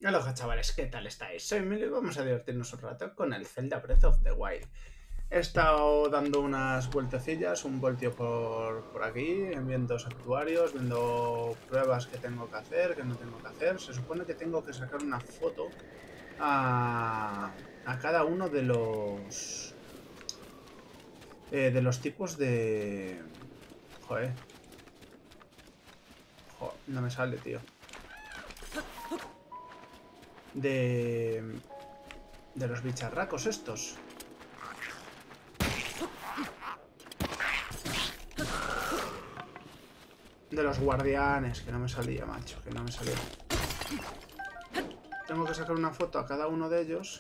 Hola chavales, ¿qué tal estáis? Soy Emilio y vamos a divertirnos un rato con el Zelda Breath of the Wild. He estado dando unas vueltecillas, un voltio por aquí, viendo santuarios, viendo pruebas que tengo que hacer, que no tengo que hacer. Se supone que tengo que sacar una foto a cada uno de los tipos de... Joder, no me sale, tío. De... De los bicharracos estos. De los guardianes, que no me salía, macho, que no me salía. Tengo que sacar una foto a cada uno de ellos.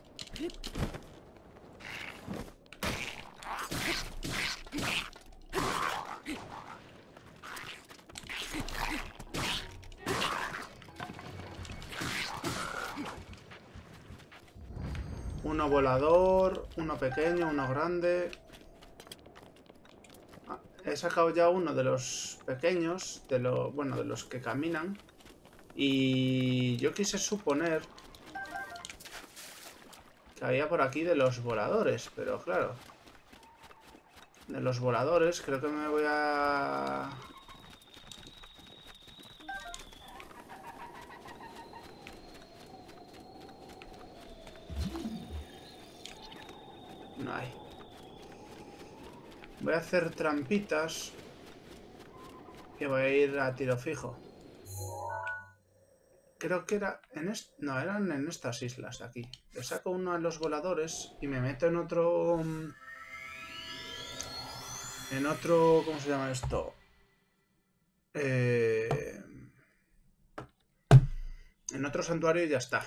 Uno volador, uno pequeño, uno grande. He sacado ya uno de los pequeños, de los que caminan. Y yo quise suponer que había por aquí de los voladores, pero claro. De los voladores creo que me voy a... No hay. Voy a hacer trampitas y voy a ir a tiro fijo. Creo que era en no, eran en estas islas de aquí. Le saco uno a los voladores y me meto en otro... En otro... ¿Cómo se llama esto? En otro santuario y ya está.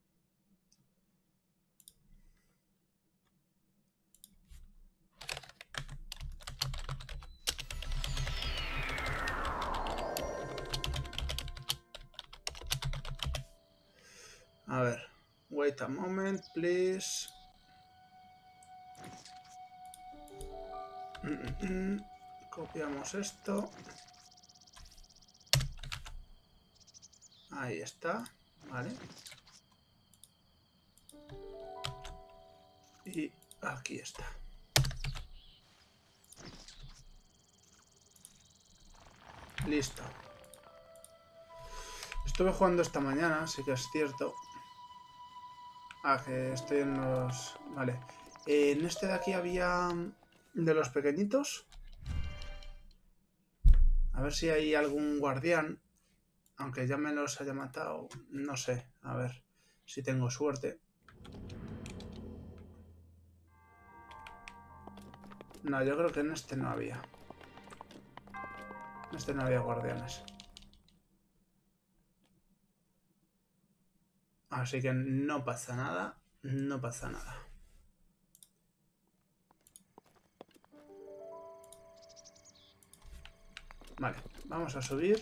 A ver. Wait a moment, please. Copiamos esto. Ahí está. Vale. Y aquí está. Listo. Estuve jugando esta mañana, sí que es cierto. Ah, que estoy en los... Vale. En este de aquí había... De los pequeñitos. A ver si hay algún guardián. Aunque ya me los haya matado. No sé. A ver si tengo suerte. No, yo creo que en este no había. En este no había guardianes. Así que no pasa nada. No pasa nada. Vale, vamos a subir.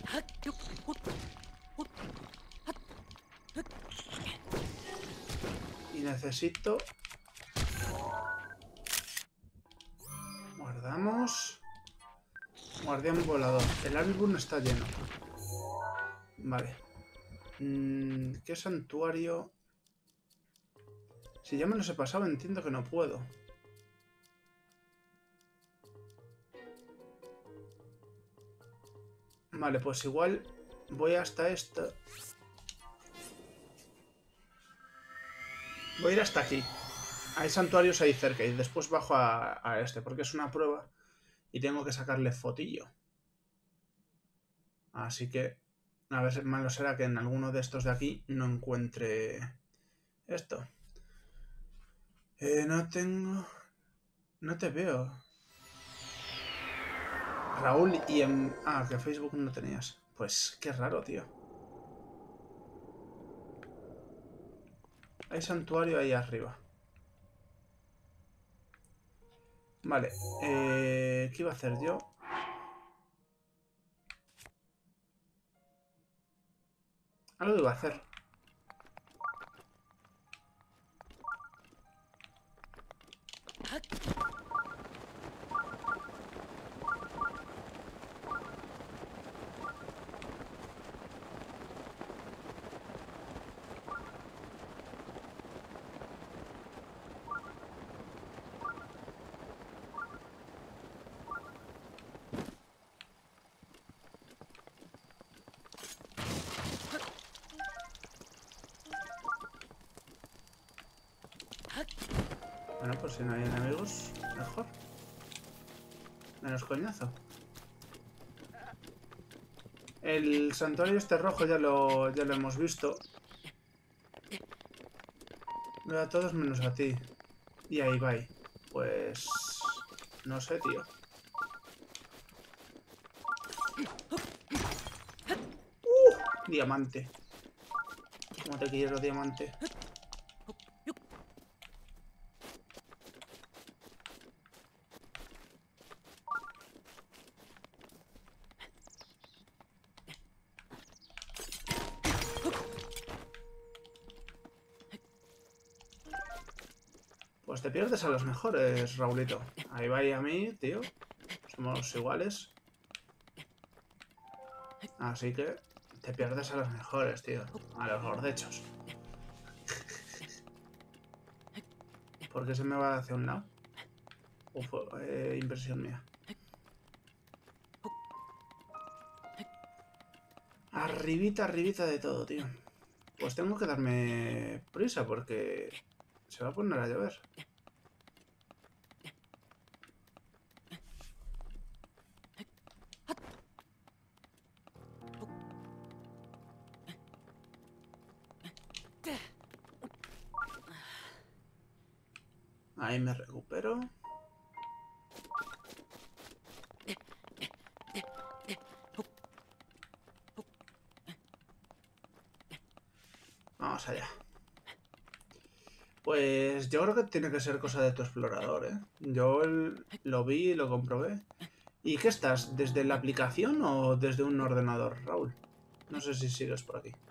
Y necesito... Guardamos. Guardián volador. El álbum está lleno. Vale. ¿Qué santuario? Si ya me los he pasado, entiendo que no puedo. Vale, pues igual voy hasta esto. Voy a ir hasta aquí. Hay santuarios ahí cerca y después bajo a este, porque es una prueba y tengo que sacarle fotillo. Así que a ver, malo será que en alguno de estos de aquí no encuentre esto. No tengo... No te veo. Raúl y en... Ah, que Facebook no tenías. Pues qué raro, tío. Hay santuario ahí arriba. Vale. ¿Qué iba a hacer yo? Algo iba a hacer. Bueno, pues si no hay enemigos, mejor. Menos coñazo. El santuario este rojo ya lo hemos visto. Veo a todos menos a ti. Y ahí va. Pues... no sé, tío. Diamante. ¿Cómo te quiero, diamante? Pues te pierdes a los mejores, Raulito. Ahí va y a mí, tío. Somos iguales. Así que te pierdes a los mejores, tío. A los gordechos. ¿Por qué se me va hacia un lado? Uf, impresión mía. Arribita, arribita de todo, tío. Pues tengo que darme prisa porque se va a poner a llover. Ahí me recupero. Vamos allá. Pues yo creo que tiene que ser cosa de tu explorador, ¿eh? Yo lo vi y lo comprobé. ¿Y qué estás? ¿Desde la aplicación o desde un ordenador, Raúl? No sé si sigues por aquí.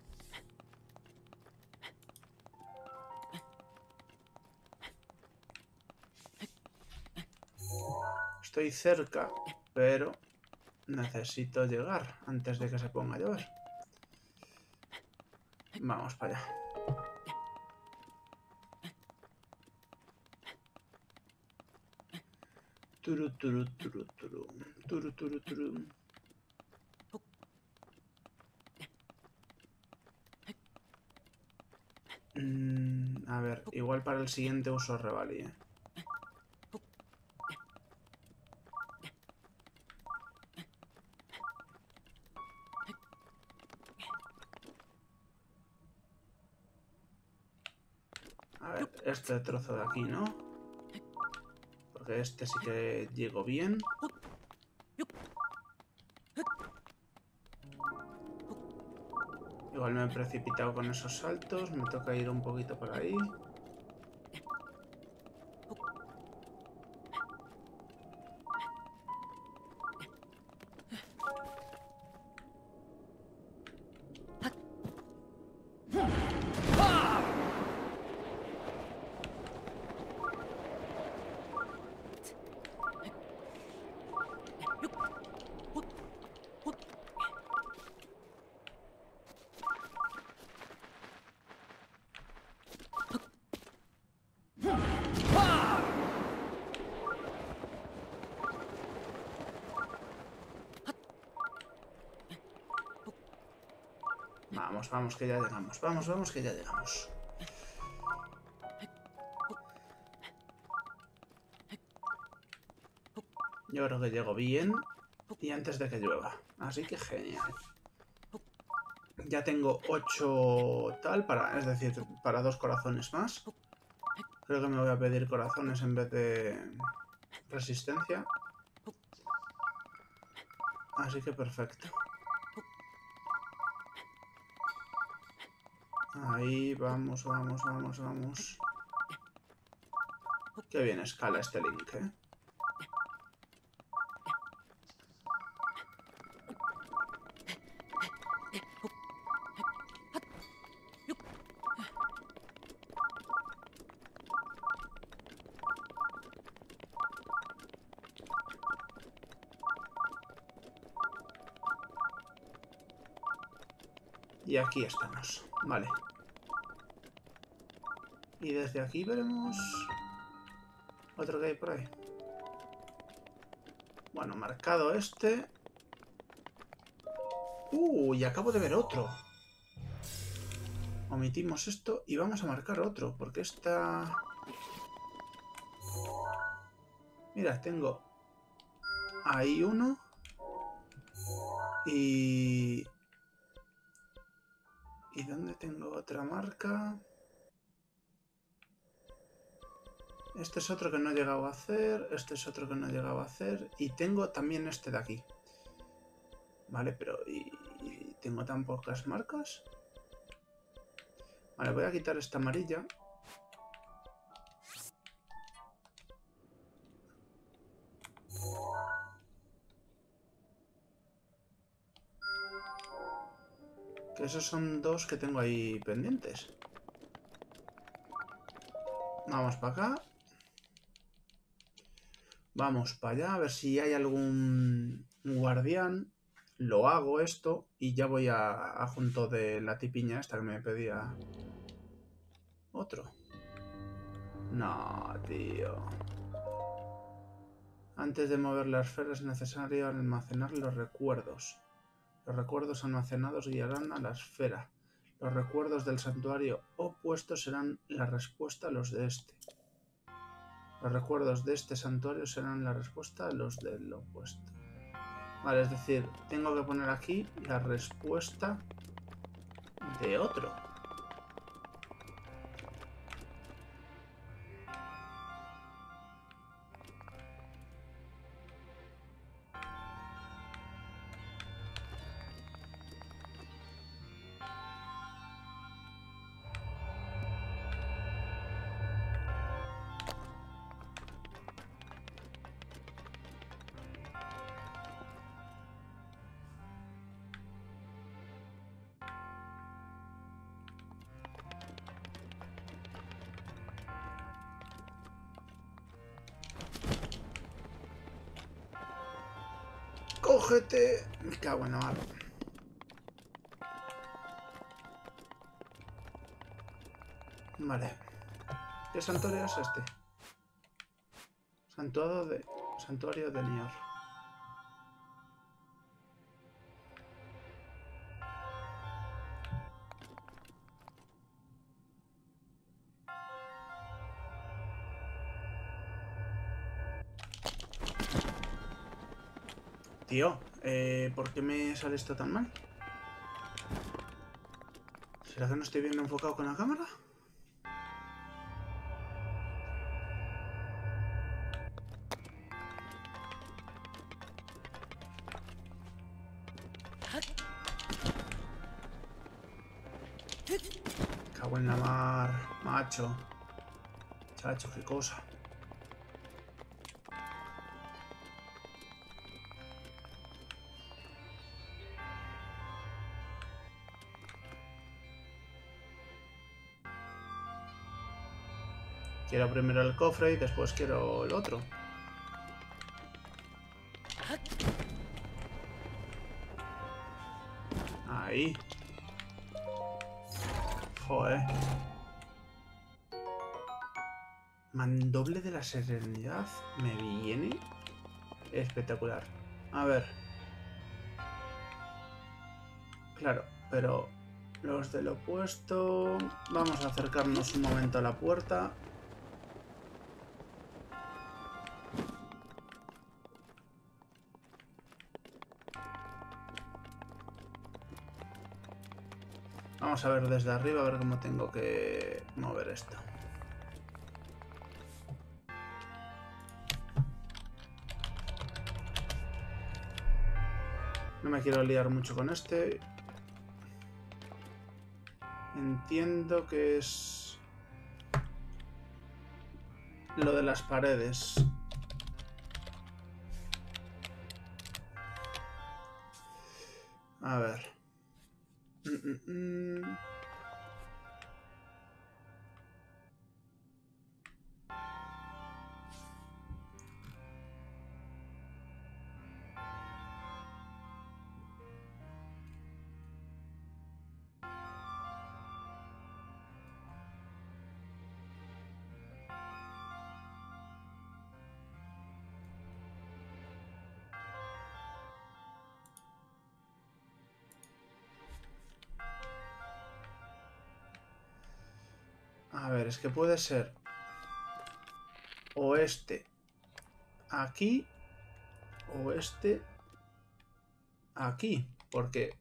Estoy cerca, pero necesito llegar antes de que se ponga a llover. Vamos para allá. Turu, turu, turu, turu. Turu, turu, turu. A ver, igual para el siguiente uso revalí, ¿eh? A ver, este trozo de aquí, ¿no? Porque este sí que llego bien. Igual me he precipitado con esos saltos. Me toca ir un poquito por ahí. Vamos, vamos, que ya llegamos. Vamos, vamos, que ya llegamos. Yo creo que llego bien y antes de que llueva. Así que genial. Ya tengo 8 tal, es decir, para 2 corazones más. Creo que me voy a pedir corazones en vez de resistencia. Así que perfecto. Ahí, vamos, vamos, vamos, vamos. Qué bien escala este Link, ¿eh? Y aquí estamos. Vale. Y desde aquí veremos otro que hay por ahí. Bueno, marcado este. Y acabo de ver otro. Omitimos esto y vamos a marcar otro, porque esta... Mira, tengo ahí uno. ¿Y dónde tengo otra marca? Este es otro que no he llegado a hacer. Este es otro que no he llegado a hacer. Y tengo también este de aquí. Vale, pero ¿y tengo tan pocas marcas? Vale, voy a quitar esta amarilla. Que esos son dos que tengo ahí pendientes. Vamos para acá. Vamos para allá a ver si hay algún guardián. Lo hago esto y ya voy a junto de la tipiña esta que me pedía otro. No, tío. Antes de mover la esfera es necesario almacenar los recuerdos. Los recuerdos almacenados guiarán a la esfera. Los recuerdos del santuario opuesto serán la respuesta a los de este. Los recuerdos de este santuario serán la respuesta a los del opuesto. Vale, es decir, tengo que poner aquí la respuesta de otro. ¡Cógete! Me cago en la mar. Vale. ¿Qué santuario es este? Santuario de Nior. Tío, ¿por qué me sale esto tan mal? ¿Será que no estoy bien enfocado con la cámara? Cago en la mar, macho. Chacho, qué cosa. Quiero primero el cofre y después quiero el otro. Ahí. Joder. Mandoble de la serenidad. Me viene espectacular. A ver. Claro, pero los del opuesto... Vamos a acercarnos un momento a la puerta. Vamos a ver desde arriba, a ver cómo tengo que mover esto. No me quiero liar mucho con este. Entiendo que es lo de las paredes. A ver. A ver, es que puede ser o este aquí o este aquí, porque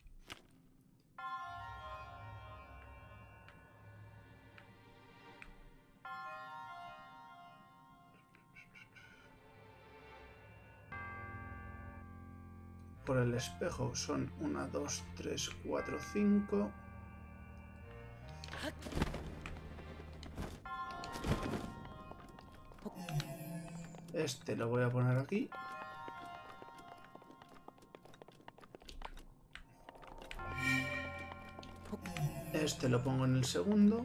por el espejo son 1, 2, 3, 4, 5. Este lo voy a poner aquí. Este lo pongo en el segundo.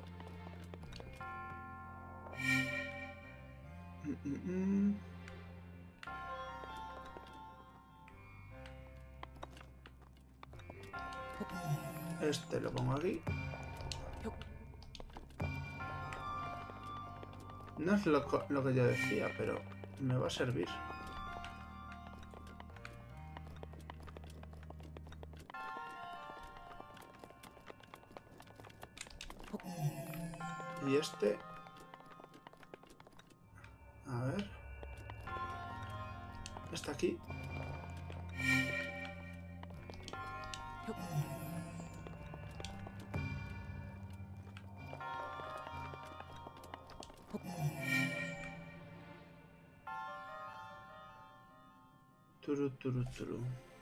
Este lo pongo aquí. No es lo que yo decía, pero me va a servir. Y este... A ver... Está aquí. Turu, turu, turu.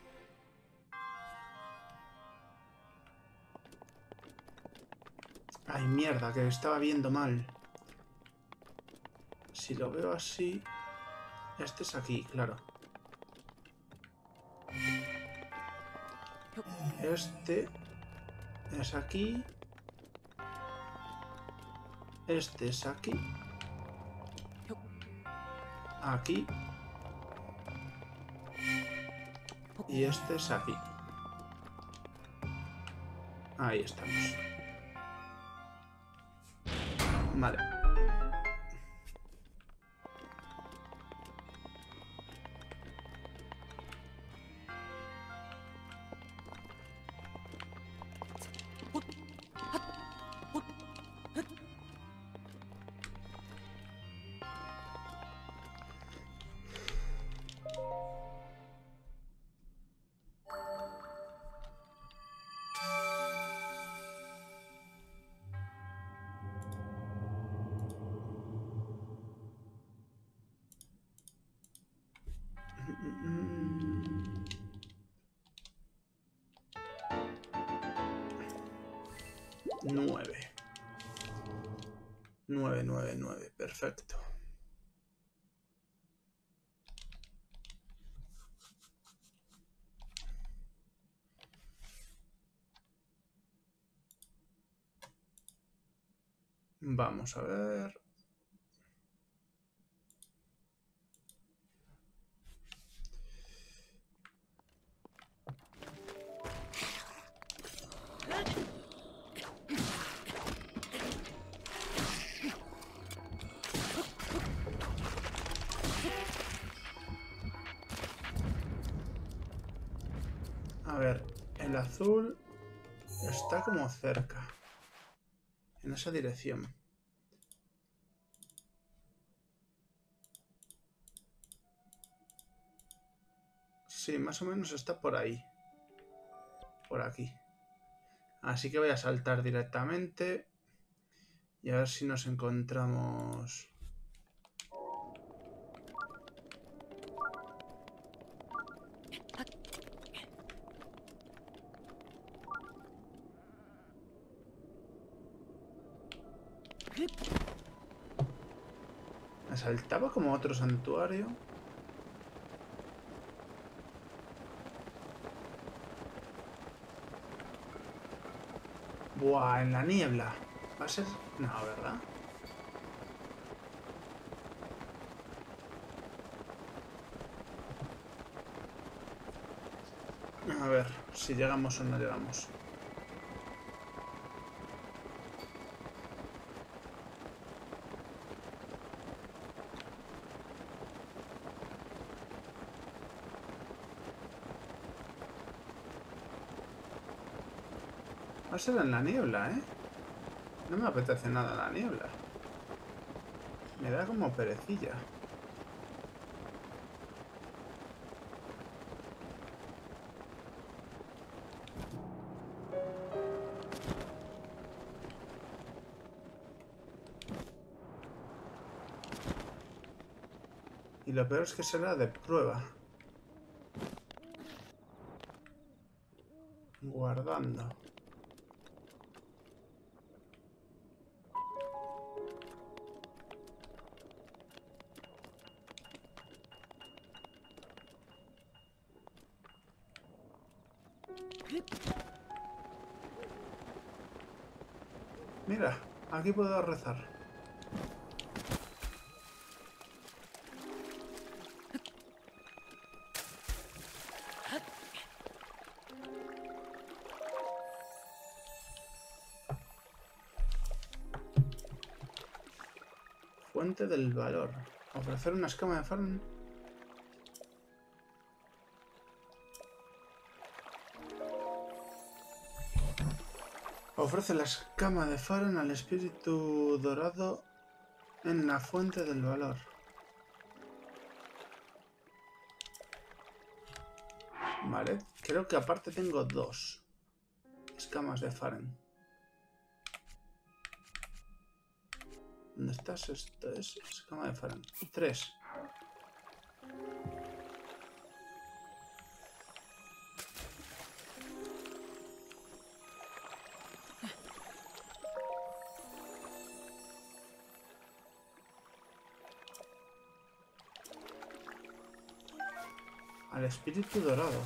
Ay, mierda, que estaba viendo mal. Si lo veo así... Este es aquí, claro. Este es aquí. Este es aquí. Aquí. Y este es aquí. Ahí estamos. Vale. Nueve. 9, 9, 9. Perfecto. Vamos a ver. A ver, el azul está como cerca. En esa dirección. Sí, más o menos está por ahí. Por aquí. Así que voy a saltar directamente. Y a ver si nos encontramos... Me saltaba como otro santuario. Buah, en la niebla. ¿Va a ser? No, ¿verdad? A ver si llegamos o no llegamos. Va a ser en la niebla, ¿eh? No me apetece nada la niebla. Me da como perecilla. Y lo peor es que será de prueba. Guardando. Mira, aquí puedo rezar. Fuente del valor. Ofrecer una escama de farm. Ofrece la escama de Faren al espíritu dorado en la fuente del valor. Vale, creo que aparte tengo 2 escamas de Faren. ¿Dónde estás? Esto es escama de Faren. 3. Al espíritu dorado.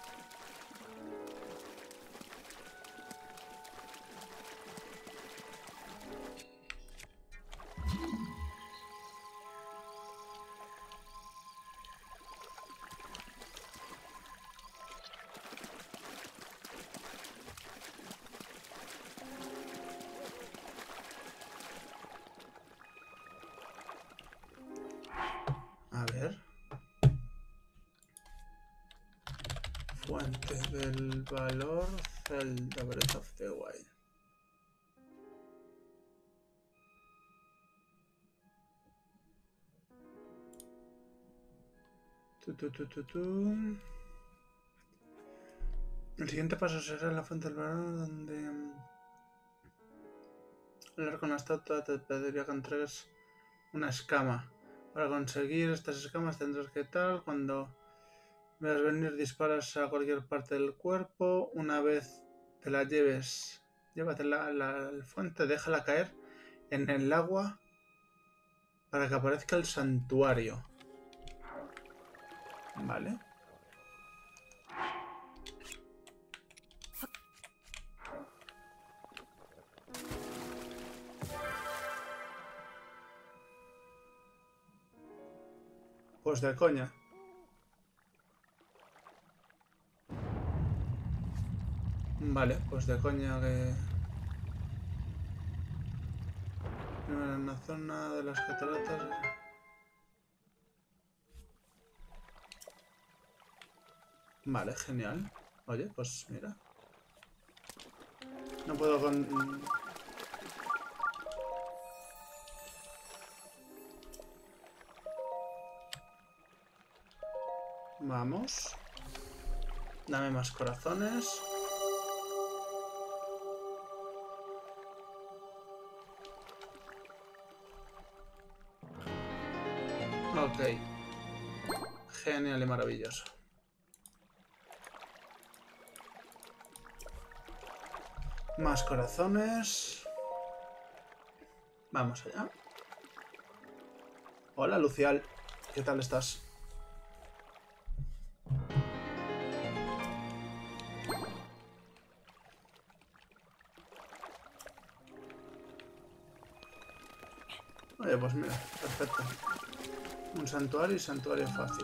A ver. Fuente del valor, Zelda Breath of the Wild. El siguiente paso será la fuente del valor, donde hablar con la estatua te pediría que entregues una escama. Para conseguir estas escamas tendrás que tal, cuando veas venir disparas a cualquier parte del cuerpo. Una vez te la lleves, llévatela a la fuente, déjala caer en el agua para que aparezca el santuario. Vale. Pues de coña. Vale, pues de coña que... Primero en la zona de las cataratas... Vale, genial. Oye, pues mira. No puedo con... Vamos. Dame más corazones. Ok. Genial y maravilloso. Más corazones. Vamos allá. Hola, Lucial. ¿Qué tal estás? Oye, pues mira, perfecto. Un santuario y santuario fácil.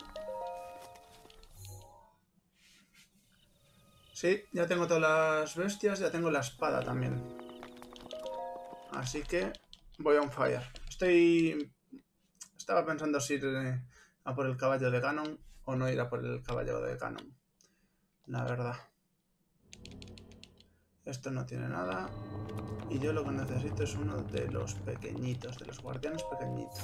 Sí, ya tengo todas las bestias, ya tengo la espada también. Así que voy a un fire. Estaba pensando si ir a por el caballo de Ganon o no ir a por el caballo de Ganon. La verdad. Esto no tiene nada. Y yo lo que necesito es uno de los pequeñitos, de los guardianes pequeñitos.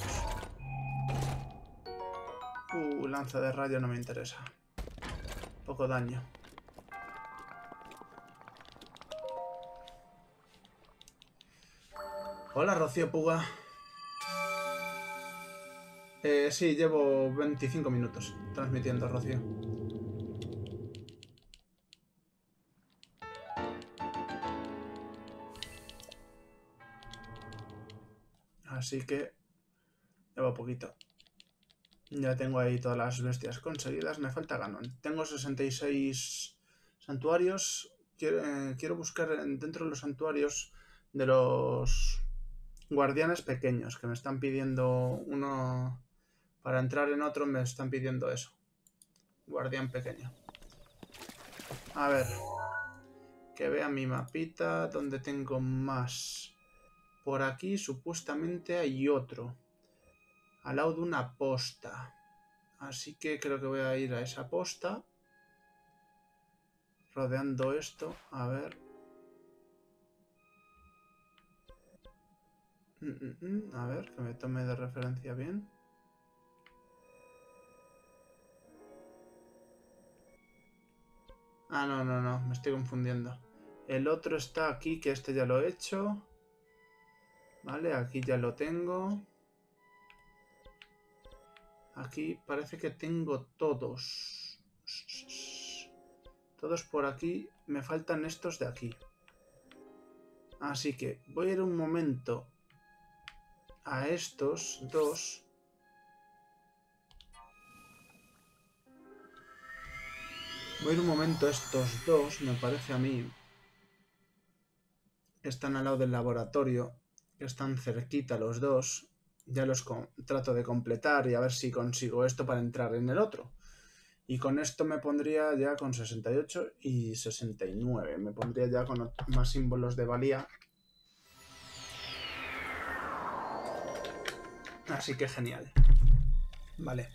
Lanza de rayo no me interesa. Poco daño. Hola, Rocío Puga. Sí, llevo 25 minutos transmitiendo, Rocío. Así que llevo poquito. Ya tengo ahí todas las bestias conseguidas. Me falta Ganon. Tengo 66 santuarios. Quiero buscar dentro de los santuarios de los guardianes pequeños, que me están pidiendo uno. Para entrar en otro me están pidiendo eso. Guardián pequeño. A ver. Que vea mi mapita donde tengo más. Por aquí supuestamente hay otro. Al lado de una posta. Así que creo que voy a ir a esa posta. Rodeando esto. A ver. A ver, que me tome de referencia bien. Ah, no, me estoy confundiendo. El otro está aquí, que este ya lo he hecho. Vale, aquí ya lo tengo. Aquí parece que tengo todos. Todos por aquí. Me faltan estos de aquí. Así que voy a ir un momento a estos dos. Voy a ir un momento a estos dos, me parece a mí. Están al lado del laboratorio. Están cerquita los dos. Ya los trato de completar y a ver si consigo esto para entrar en el otro. Y con esto me pondría ya con 68 y 69. Me pondría ya con más símbolos de valía. Así que genial. Vale.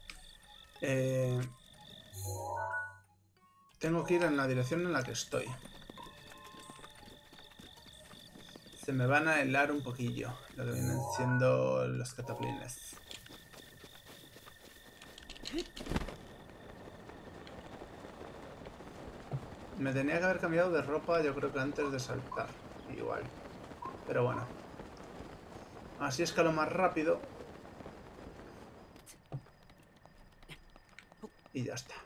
Tengo que ir en la dirección en la que estoy. Se me van a helar un poquillo lo que vienen siendo los cataplines. Me tenía que haber cambiado de ropa, yo creo que antes de saltar. Igual. Pero bueno. Así escalo más rápido. Y ya está.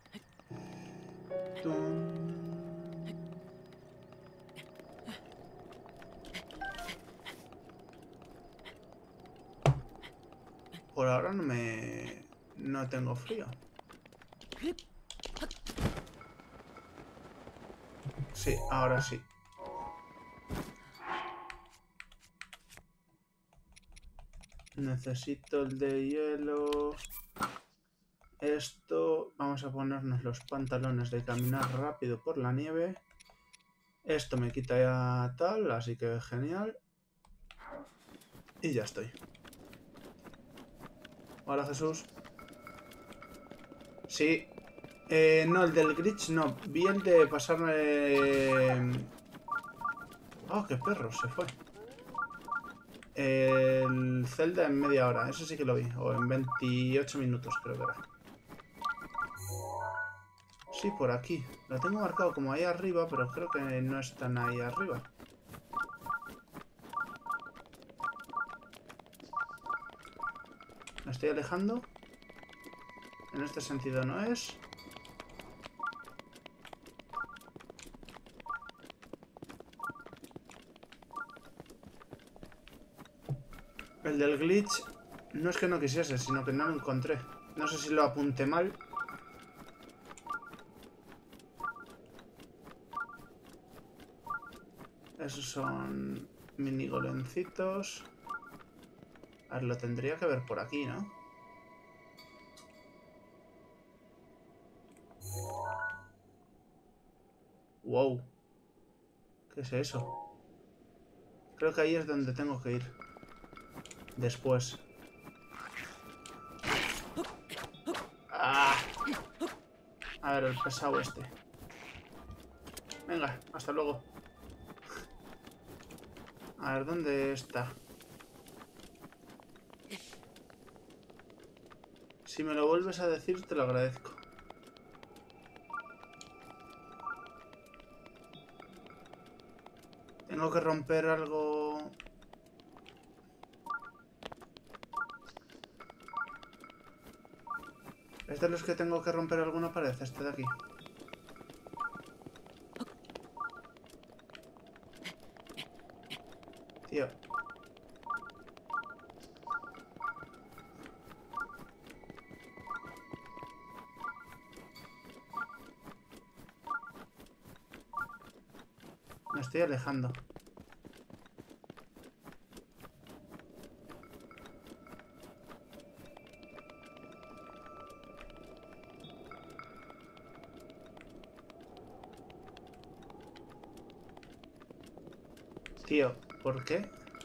Por ahora no tengo frío. Sí, ahora sí. Necesito el de hielo. Esto, vamos a ponernos los pantalones de caminar rápido por la nieve. Esto me quita ya tal, así que genial. Y ya estoy. Hola, Jesús. Sí. No, el del glitch no. Vi el de pasarme... Oh, qué perro, se fue. El Zelda en media hora, eso sí que lo vi. O en 28 minutos creo que era. Sí, por aquí. Lo tengo marcado como ahí arriba, pero creo que no están ahí arriba. Me estoy alejando. En este sentido no es. El del glitch no es que no quisiese, sino que no lo encontré. No sé si lo apunté mal. Esos son mini golencitos. A ver, lo tendría que ver por aquí, ¿no? Wow. ¿Qué es eso? Creo que ahí es donde tengo que ir. Después. ¡Ah! A ver, el pesado este. Venga, hasta luego. A ver, ¿dónde está? Si me lo vuelves a decir, te lo agradezco. Tengo que romper algo... ¿Es de los que tengo que romper alguna pared? Este de aquí. Tío. Me estoy alejando. Tío, ¿por qué?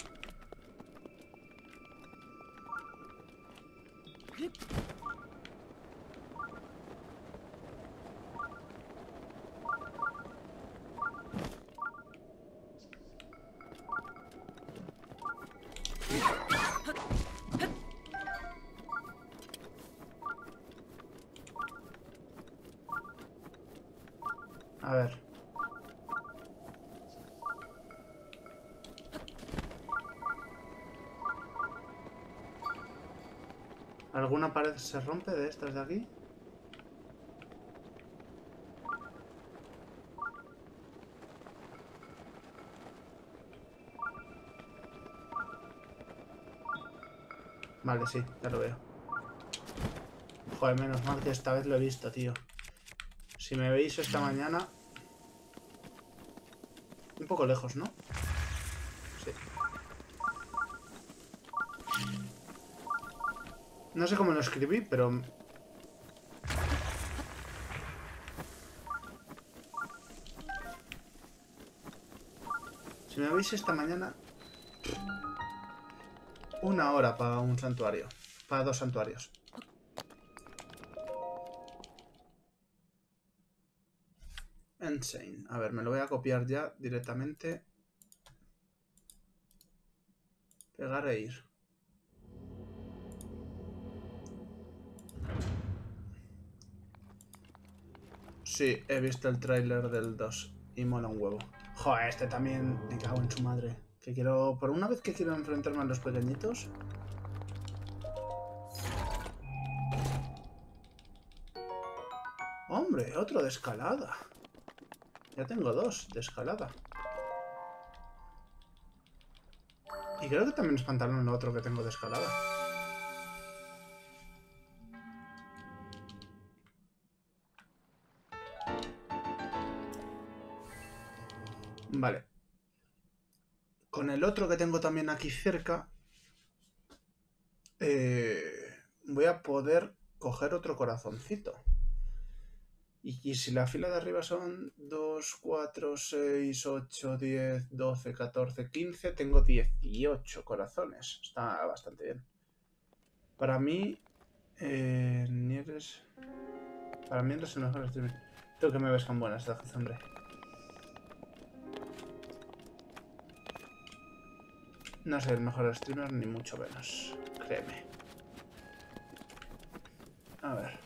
A ver. ¿Alguna pared se rompe de estas de aquí? Vale, sí, ya lo veo. Joder, menos mal que esta vez lo he visto, tío. Si me veis esta mañana... Un poco lejos, ¿no? Sí. No sé cómo lo escribí, pero... Si me veis esta mañana... 1 hora para un santuario. Para 2 santuarios. Insane. A ver, me lo voy a copiar ya directamente. Pegar e ir. Sí, he visto el tráiler del 2 y mola un huevo. Joder, este también me cago en su madre. Que quiero... Por una vez que quiero enfrentarme a los pequeñitos... Hombre, otro de escalada. Ya tengo 2 de escalada. Y creo que también es pantalón lo otro que tengo de escalada. Vale. Con el otro que tengo también aquí cerca... voy a poder coger otro corazoncito. Y si la fila de arriba son 2, 4, 6, 8, 10, 12, 14, 15, tengo 18 corazones. Está bastante bien. Para mí, ni eres... Para mí eres el mejor streamer. Tú que me ves con buenas dadas, hombre. No soy el mejor streamer, ni mucho menos. Créeme. A ver.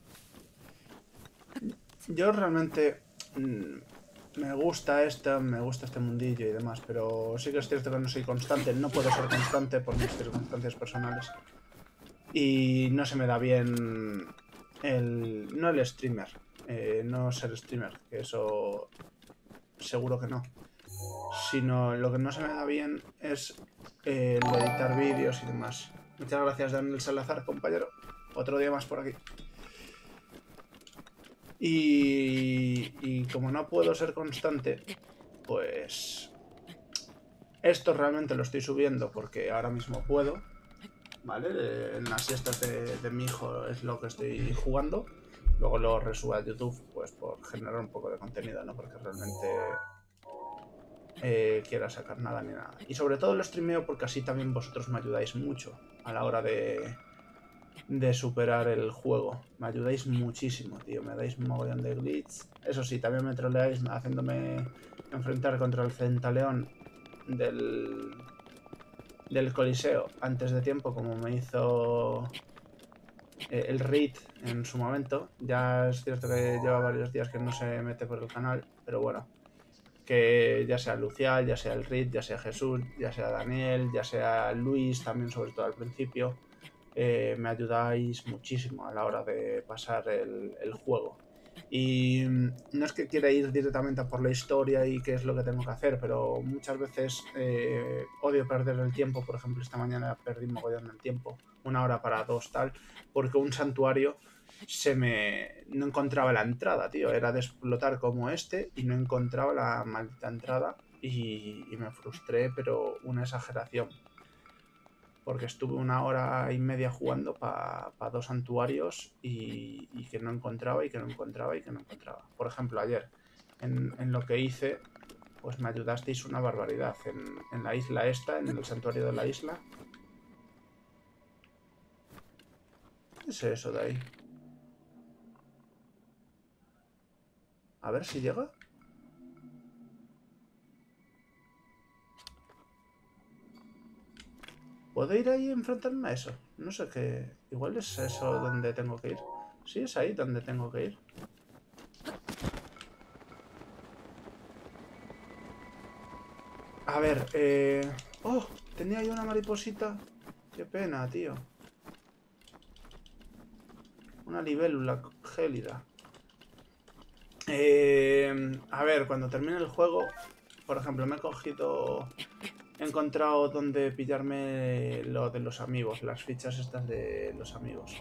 Yo realmente me gusta este mundillo y demás, pero sí que es cierto que no soy constante, no puedo ser constante por mis circunstancias personales. Y no se me da bien no el streamer, no ser streamer, que eso seguro que no. Sino lo que no se me da bien es el editar vídeos y demás. Muchas gracias, Daniel Salazar, compañero. Otro día más por aquí. Y como no puedo ser constante, pues esto realmente lo estoy subiendo porque ahora mismo puedo, ¿vale? En las siestas de mi hijo es lo que estoy jugando. Luego lo resubo a YouTube, pues por generar un poco de contenido, no porque realmente quiera sacar nada ni nada. Y sobre todo lo streameo porque así también vosotros me ayudáis mucho a la hora de superar el juego. Me ayudáis muchísimo, tío. Me dais un mogollón de glitch. Eso sí, también me troleáis haciéndome enfrentar contra el Centaleón del Coliseo antes de tiempo, como me hizo el Raid en su momento. Ya es cierto que lleva varios días que no se mete por el canal, pero bueno. Que ya sea Lucial, ya sea el Raid, ya sea Jesús, ya sea Daniel, ya sea Luis, también sobre todo al principio. me ayudáis muchísimo a la hora de pasar el juego. Y no es que quiera ir directamente a por la historia y qué es lo que tengo que hacer, pero muchas veces odio perder el tiempo. Por ejemplo, esta mañana perdí mogollón del tiempo, 1 hora para 2 tal, porque un santuario no encontraba la entrada, tío. Era de explotar como este y no encontraba la maldita entrada y me frustré, pero una exageración. Porque estuve 1 hora y media jugando para 2 santuarios y que no encontraba y que no encontraba y que no encontraba. Por ejemplo, ayer en lo que hice, pues me ayudasteis una barbaridad. En la isla esta, en el santuario de la isla. ¿Qué es eso de ahí? A ver si llega. ¿Puedo ir ahí y enfrentarme a eso? No sé qué... Igual es eso donde tengo que ir. Sí, es ahí donde tengo que ir. A ver, ¡oh! Tenía ahí una mariposita. Qué pena, tío. Una libélula gélida. A ver, cuando termine el juego, por ejemplo, he encontrado donde pillarme lo de los amigos, las fichas estas de los amigos.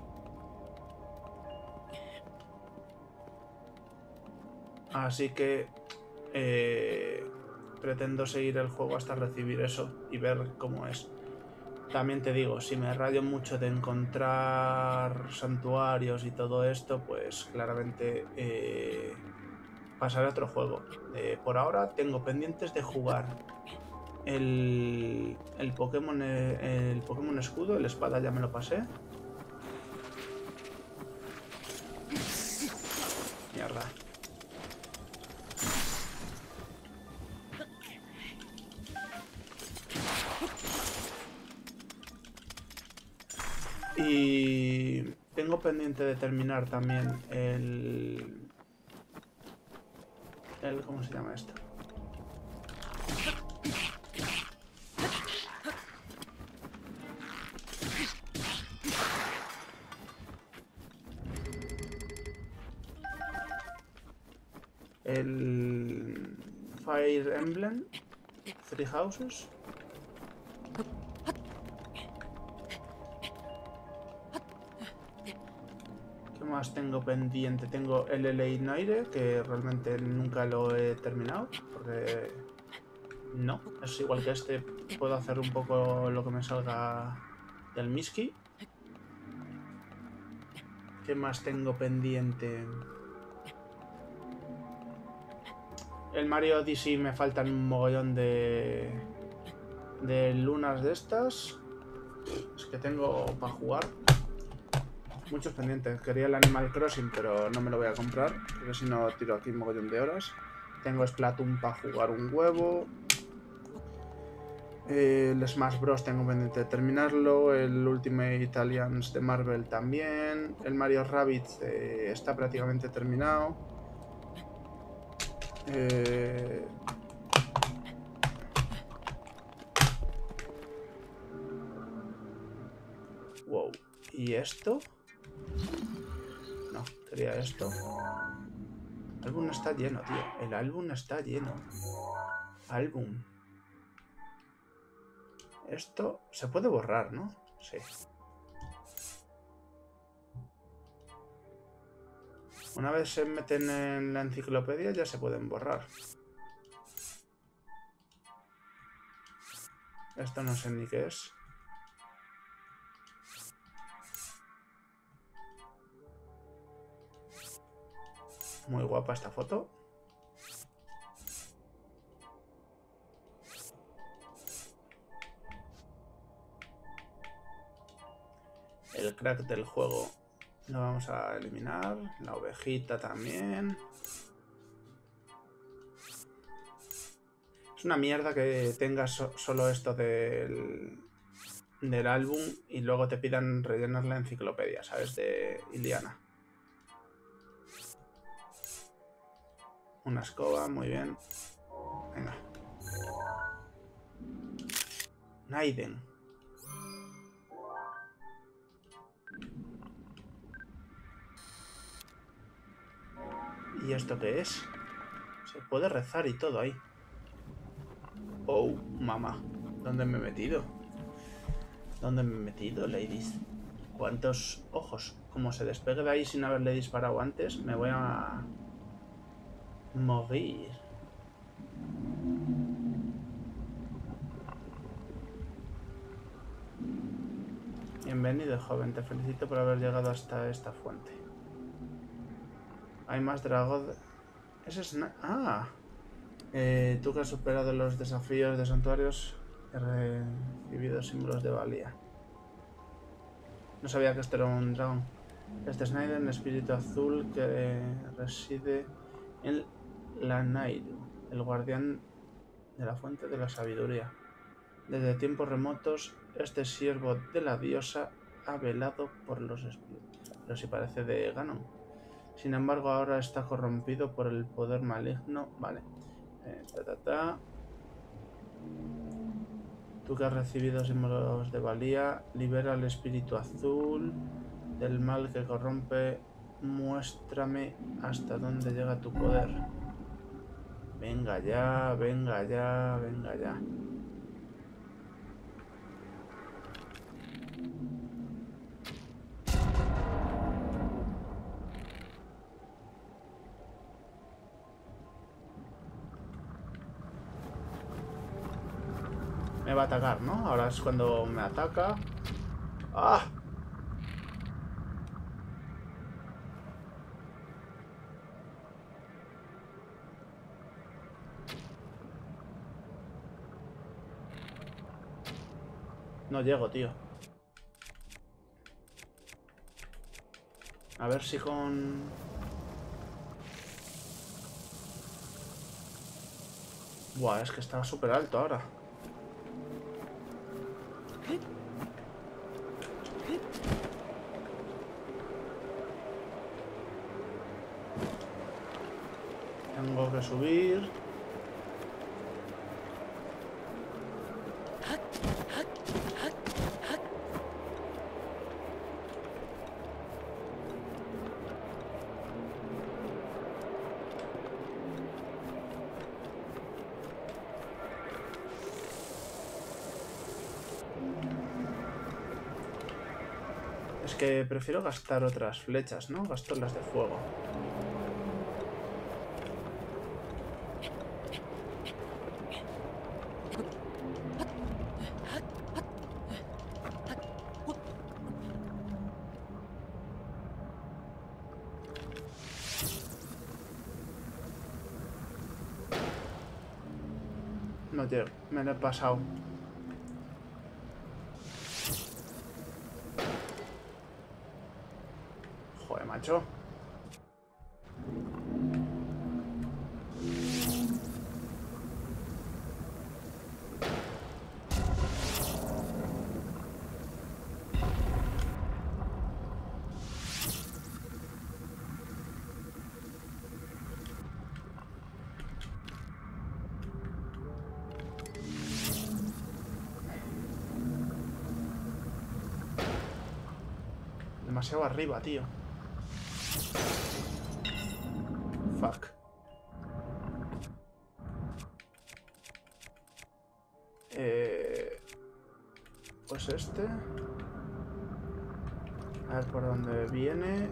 Así que pretendo seguir el juego hasta recibir eso y ver cómo es. También te digo, si me rayo mucho de encontrar santuarios y todo esto, pues claramente pasaré a otro juego. Por ahora tengo pendientes de jugar el Pokémon Escudo, el Espada ya me lo pasé. Mierda. Y tengo pendiente de terminar también ¿cómo se llama esto? El Fire Emblem Three Houses. ¿Qué más tengo pendiente? Tengo el LA Noire, que realmente nunca lo he terminado, porque no, es igual que este, puedo hacer un poco lo que me salga del Miski. ¿Qué más tengo pendiente? El Mario Odyssey me faltan un mogollón de lunas de estas. Es que tengo para jugar muchos pendientes. Quería el Animal Crossing, pero no me lo voy a comprar, porque si no tiro aquí un mogollón de horas. Tengo Splatoon para jugar un huevo. El Smash Bros. Tengo pendiente de terminarlo. El Ultimate Alliance de Marvel también. El Mario Rabbids está prácticamente terminado. Wow. ¿Y esto? No, quería esto. El álbum está lleno, tío. El álbum está lleno. Álbum. Esto se puede borrar, ¿no? Sí. Una vez se meten en la enciclopedia ya se pueden borrar. Esto no sé ni qué es. Muy guapa esta foto. El crack del juego lo vamos a eliminar. La ovejita también. Es una mierda que tengas solo esto del álbum y luego te pidan rellenar la enciclopedia, ¿sabes? De Iliana. Una escoba, muy bien. Venga. Naiden. ¿Y esto qué es? Se puede rezar y todo ahí. Oh, mamá. ¿Dónde me he metido? ¿Dónde me he metido, ladies? ¿Cuántos ojos? Como se despegue de ahí sin haberle disparado antes, me voy a... morir. Bienvenido, joven. Te felicito por haber llegado hasta esta fuente. Hay más dragón... Ese es... ¡Ah! Tú que has superado los desafíos de santuarios, he recibido símbolos de valía. No sabía que esto era un dragón. Este Snyder, un espíritu azul que reside en la Nairu, el guardián de la fuente de la sabiduría. Desde tiempos remotos, este siervo de la diosa ha velado por los espíritus. Pero si parece de Ganon. Sin embargo, ahora está corrompido por el poder maligno. Vale. Tú que has recibido símbolos de valía, libera al espíritu azul del mal que corrompe. Muéstrame hasta dónde llega tu poder. Venga ya, venga ya, venga ya. Me va a atacar, ¿no? Ahora es cuando me ataca. ¡Ah! No llego, tío. A ver si con... Buah, es que está súper alto ahora. Tengo que subir. Es que prefiero gastar otras flechas, ¿no? Gasto las de fuego. No llego, me lo he pasado. Joder, macho. Demasiado arriba, tío. Fuck. Pues este. A ver por dónde viene.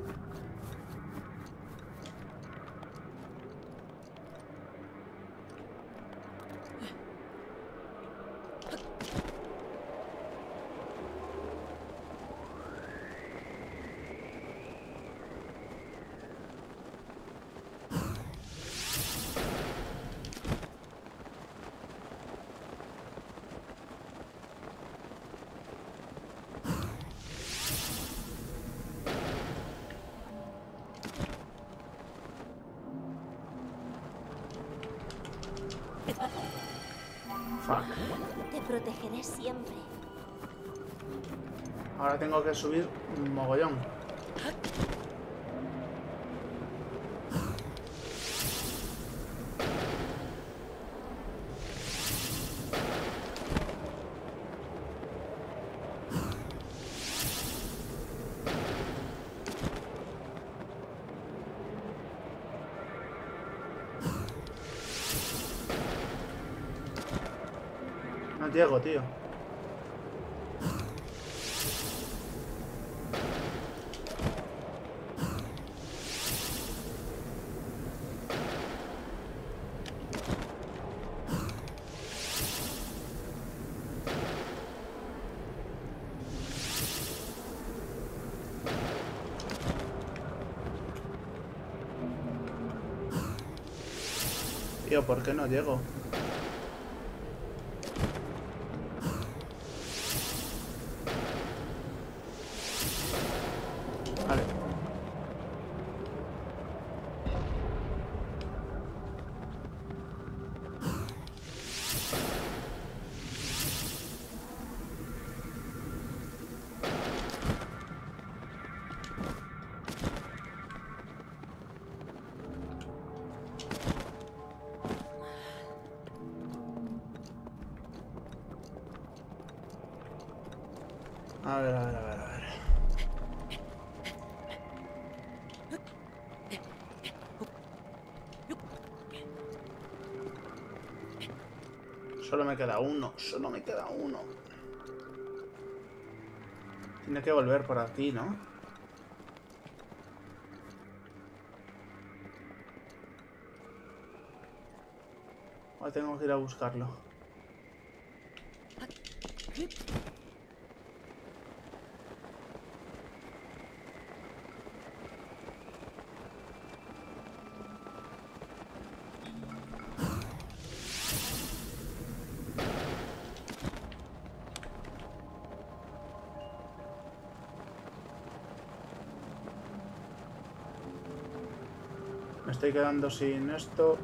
Fuck. Te protegeré siempre. Ahora tengo que subir un mogollón. Llego, tío. Tío, ¿por qué no llego? Vale. A ver, a ver, a ver, a ver. Solo me queda uno, solo me queda uno. Tiene que volver por aquí, ¿no? O tengo que ir a buscarlo. Me estoy quedando sin esto.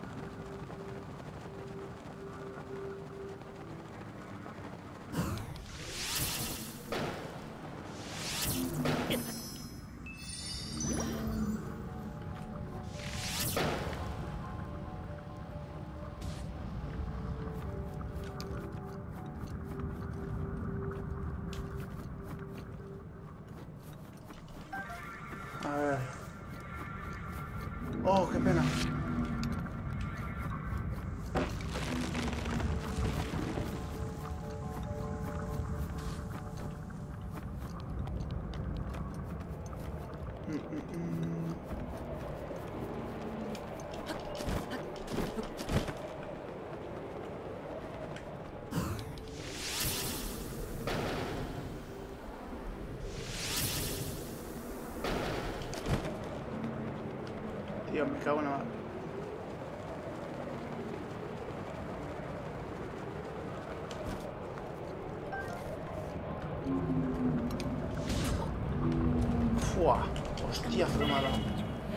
A ver. Oh, qué pena. Tío, me cago en la... ¡Fua! ¡Hostia, que me ha dado!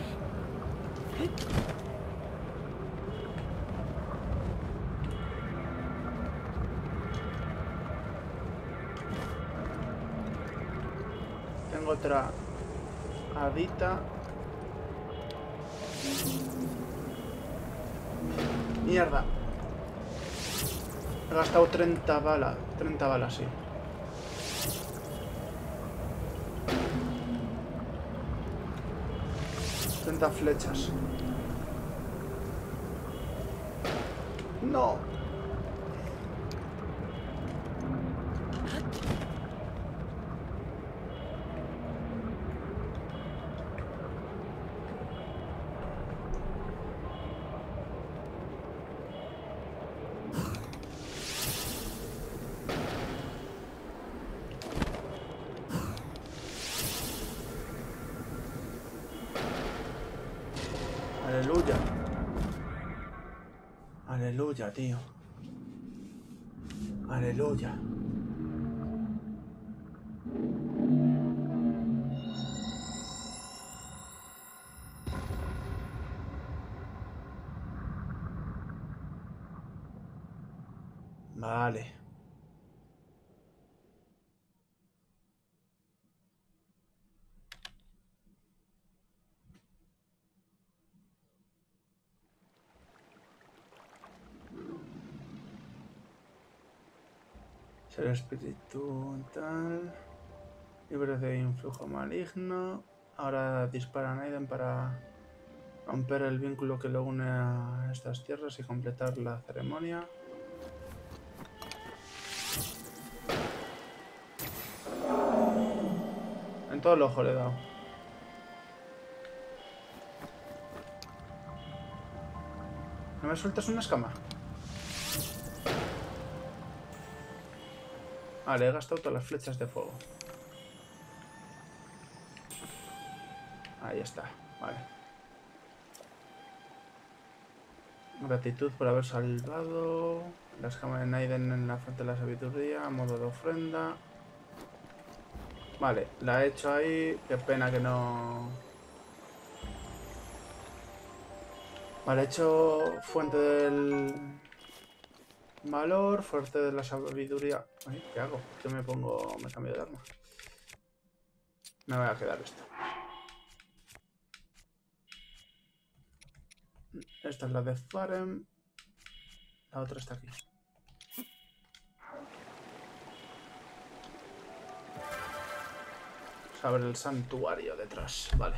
Tengo otra hadita. ¡Mierda! He gastado 30 balas. 30 balas, sí. Flechas. No. Aleluya. Aleluya, tío. Aleluya. Vale. Ser espíritu tal. Libre de influjo maligno. Ahora dispara a Naiden para romper el vínculo que lo une a estas tierras y completar la ceremonia. En todo el ojo le he dado. ¿No me sueltas una escama? Vale, he gastado todas las flechas de fuego. Ahí está, vale. Gratitud por haber salvado. La escama de Naiden en la fuente de la sabiduría. A modo de ofrenda. Vale, la he hecho ahí. Qué pena que no... Vale, he hecho fuente del valor, fuente de la sabiduría. Ay, ¿qué hago? ¿Qué me pongo? Me cambio de arma. Me voy a quedar esto. Esta es la de Farem. La otra está aquí. Vamos a ver el santuario detrás. Vale.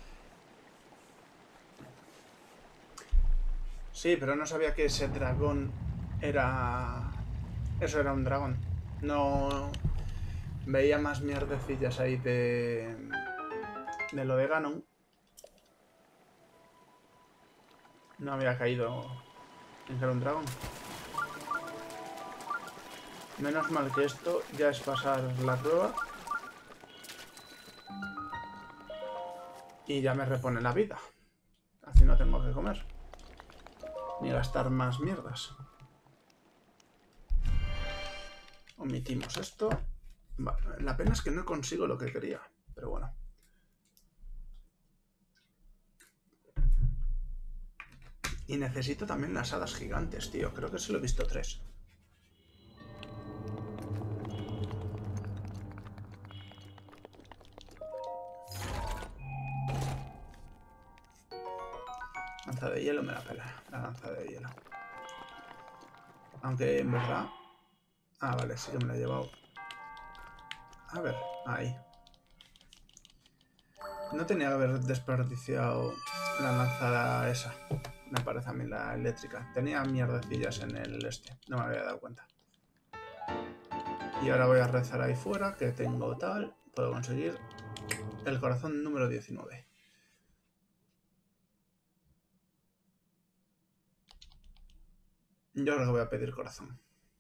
Sí, pero no sabía que ese dragón era... Eso era un dragón. No... Veía más mierdecillas ahí de lo de Ganon. No había caído en que era un dragón. Menos mal que esto ya es pasar la prueba. Y ya me repone la vida. Así no tengo que comer. Ni gastar más mierdas. Omitimos esto. Vale, la pena es que no consigo lo que quería. Pero bueno. Y necesito también las hadas gigantes, tío. Creo que solo he visto 3. Lanza de hielo me la pela. La lanza de hielo. Aunque en verdad... Ah, vale, sí que me la he llevado. A ver, ahí. No tenía que haber desperdiciado la lanzada esa. Me parece a mí la eléctrica. Tenía mierdecillas en el este. No me había dado cuenta. Y ahora voy a rezar ahí fuera, que tengo tal. Puedo conseguir el corazón número 19. Yo creo que voy a pedir corazón.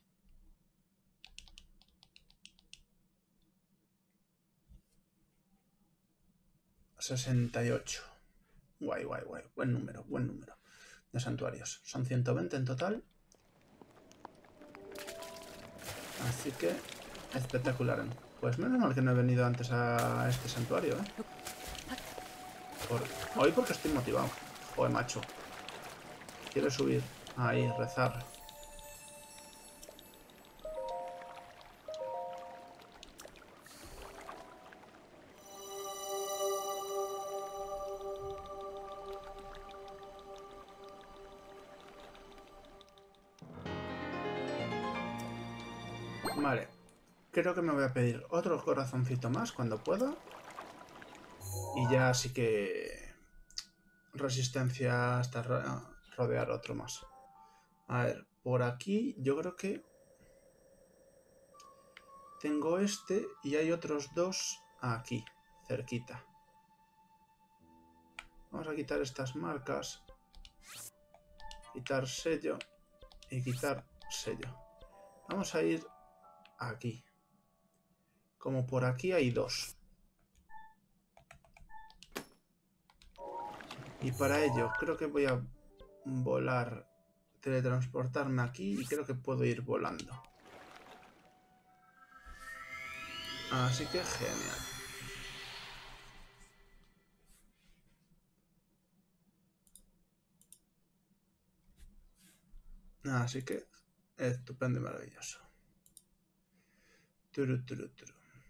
$68. Guay, guay, guay. Buen número de santuarios. Son 120 en total. Así que espectacular. Pues menos mal que no he venido antes a este santuario, ¿eh? Hoy porque estoy motivado. Joder, macho. Quiero subir. Ahí, rezar. Vale. Creo que me voy a pedir otro corazoncito más cuando pueda. Y ya sí que... Resistencia hasta rodear otro más. A ver, por aquí yo creo que... Tengo este y hay otros 2 aquí, cerquita. Vamos a quitar estas marcas. Quitar sello. Y quitar sello. Vamos a ir aquí. Como por aquí hay 2. Y para ello creo que voy a volar, teletransportarme aquí y creo que puedo ir volando. Así que genial. Así que estupendo y maravilloso. Turu, turu, turu.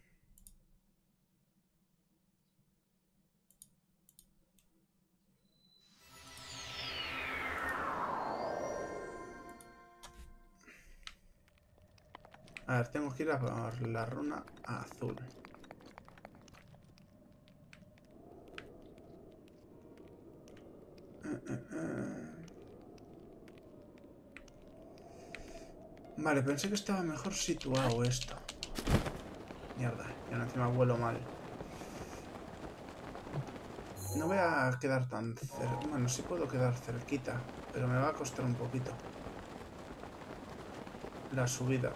A ver, tengo que ir a por la runa azul. Vale, pensé que estaba mejor situado esto. Mierda, y ahora encima vuelo mal. No voy a quedar tan cerca. Bueno, sí puedo quedar cerquita, pero me va a costar un poquito la subida.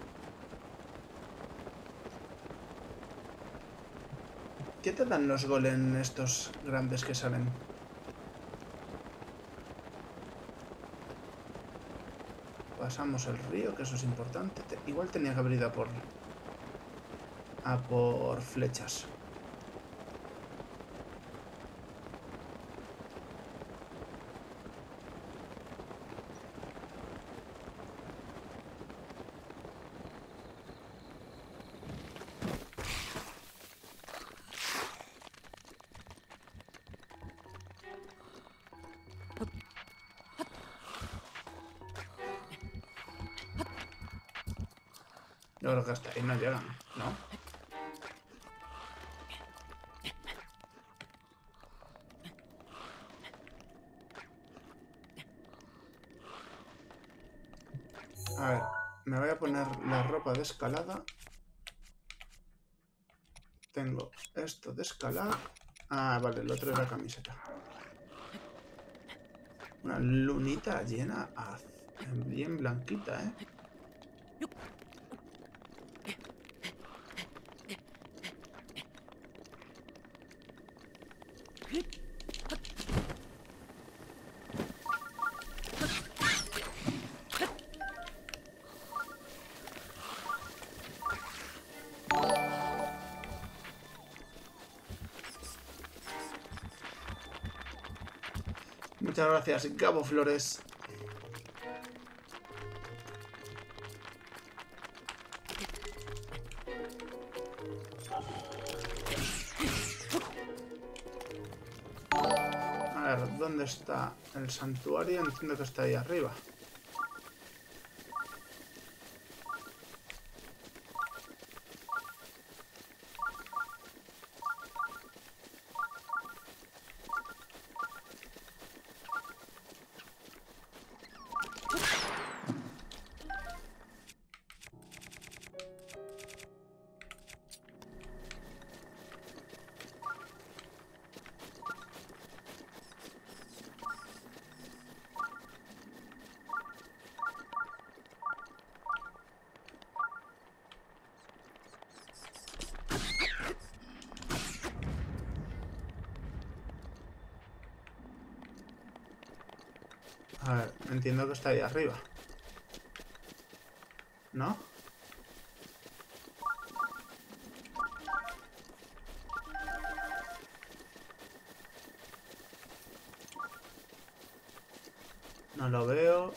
¿Qué te dan los golems estos grandes que salen? Pasamos el río, que eso es importante. Igual tenía que haber ido a por flechas. Yo creo que hasta ahí no llegan, ¿no? A ver, me voy a poner la ropa de escalada. Tengo esto de escalar. Ah, vale, el otro era camiseta. Una lunita llena, bien blanquita, ¿eh? Muchas gracias, Gabo Flores. A ver, ¿dónde está el santuario? Entiendo que está ahí arriba. A ver, entiendo que está ahí arriba. ¿No? No lo veo.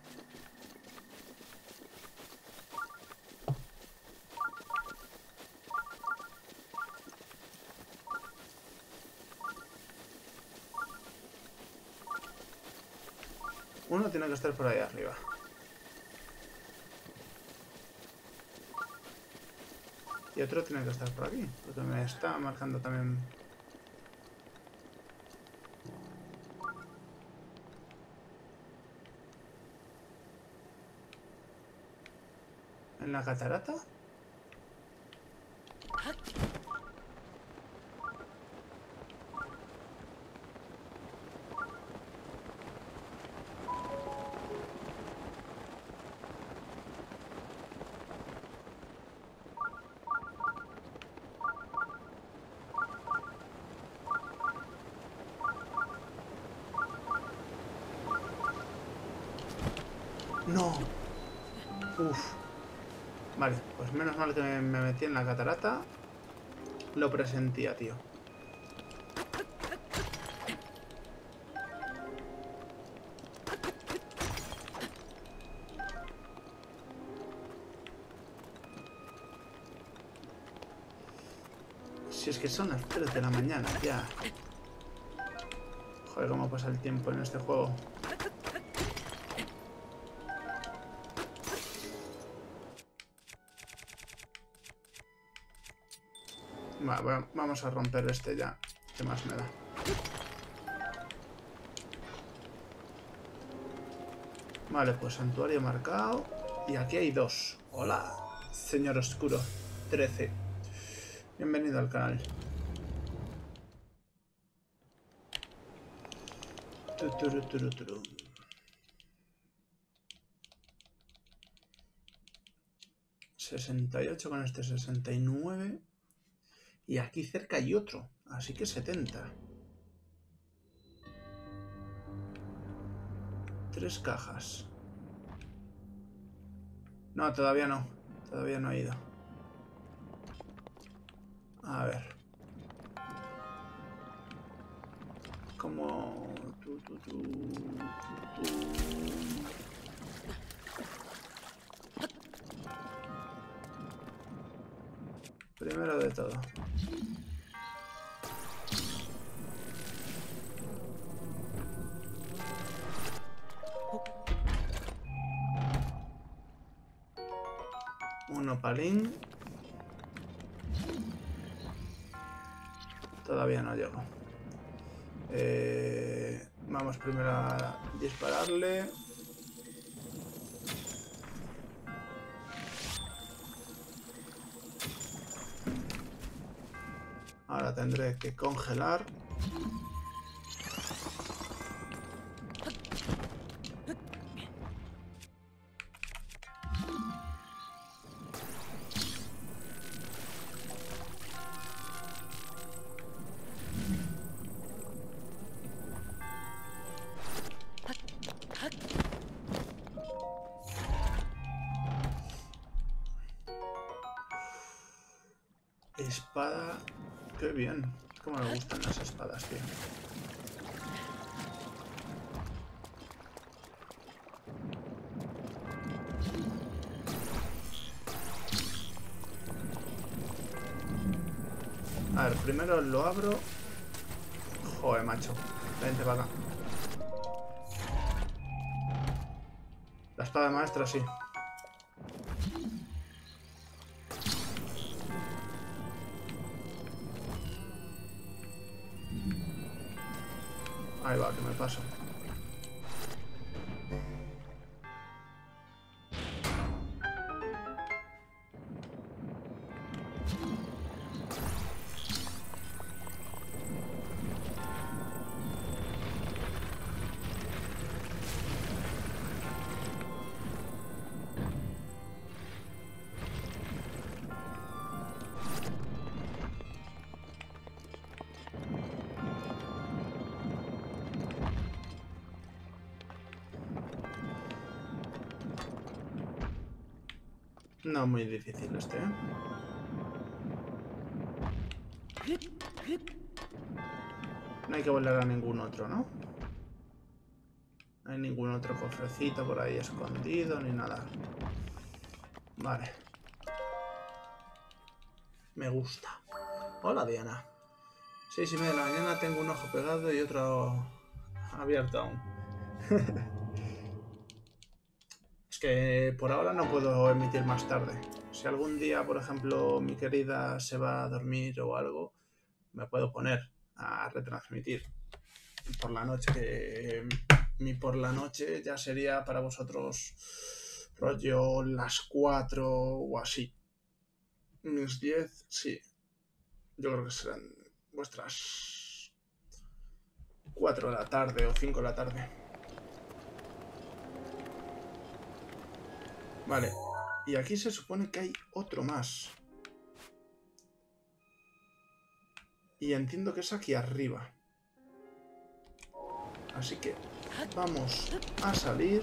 Uno tiene que estar por ahí arriba. Y otro tiene que estar por aquí, porque me está marcando también. ¿En la catarata? No. Uf. Vale, pues menos mal que me metí en la catarata. Lo presentía, tío. Si es que son las 3 de la mañana, ya. Joder, cómo pasa el tiempo en este juego. Vamos a romper este ya. ¿Qué más me da? Vale, pues santuario marcado. Y aquí hay dos. Hola, señor oscuro 13. Bienvenido al canal. Tuturu, turu, turu. $68 con este 69. Y aquí cerca hay otro. Así que 70. 3 cajas. No, todavía no. Todavía no he ido. A ver. Como... Primero de todo. Un opalín. Todavía no llego. Vamos primero a dispararle. Ahora tendré que congelar. Espada. Qué bien. Cómo me gustan las espadas, tío. A ver, primero lo abro. Joder, macho. Vente para acá. La espada maestra, sí. Ahí va, que me paso. No muy difícil este, ¿eh? No hay que volar a ningún otro, ¿no? No hay ningún otro cofrecito por ahí escondido ni nada. Vale. Me gusta. Hola, Diana. 6:30 de la mañana, tengo un ojo pegado y otro abierto aún. Es que por ahora no puedo emitir más tarde. Si algún día, por ejemplo, mi querida se va a dormir o algo, me puedo poner a retransmitir por la noche, que mi por la noche ya sería para vosotros rollo las 4 o así. Mis 10, sí. Yo creo que serán vuestras 4 de la tarde o 5 de la tarde. Vale, y aquí se supone que hay otro más. Y entiendo que es aquí arriba. Así que vamos a salir.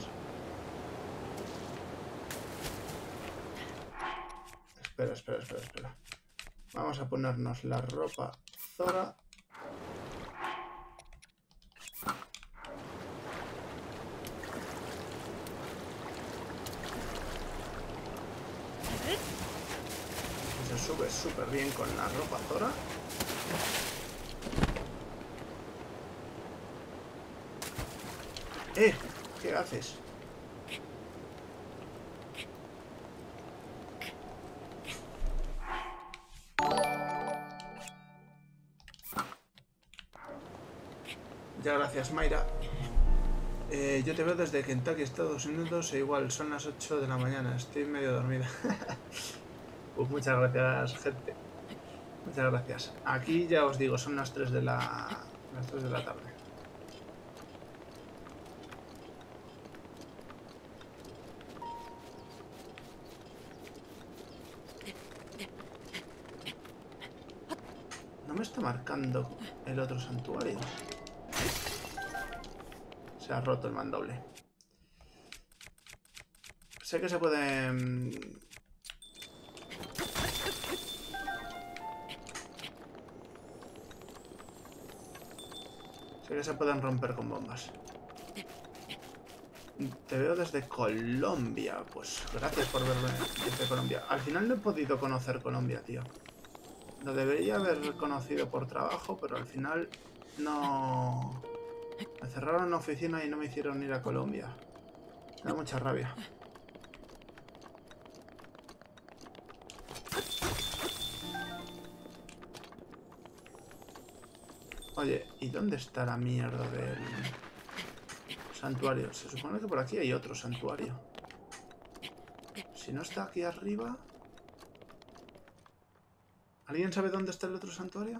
Espera. Vamos a ponernos la ropa Zora. Se sube súper bien con la ropa Zora. ¿Qué haces? Ya, gracias, Mayra. Yo te veo desde Kentucky, Estados Unidos, e igual son las 8 de la mañana. Estoy medio dormida. Pues muchas gracias, gente. Muchas gracias. Aquí ya os digo, son las 3 de la tarde. no me está marcando el otro santuario. Se ha roto el mandoble. Sé que se puede... sé que se pueden romper con bombas. Te veo desde Colombia. Pues gracias por verme desde Colombia. Al final no he podido conocer Colombia, tío. Lo debería haber conocido por trabajo, pero al final no... Me cerraron la oficina y no me hicieron ir a Colombia. Me da mucha rabia. Oye, ¿y dónde está la mierda del santuario? Se supone que por aquí hay otro santuario. Si no está aquí arriba... ¿Alguien sabe dónde está el otro santuario?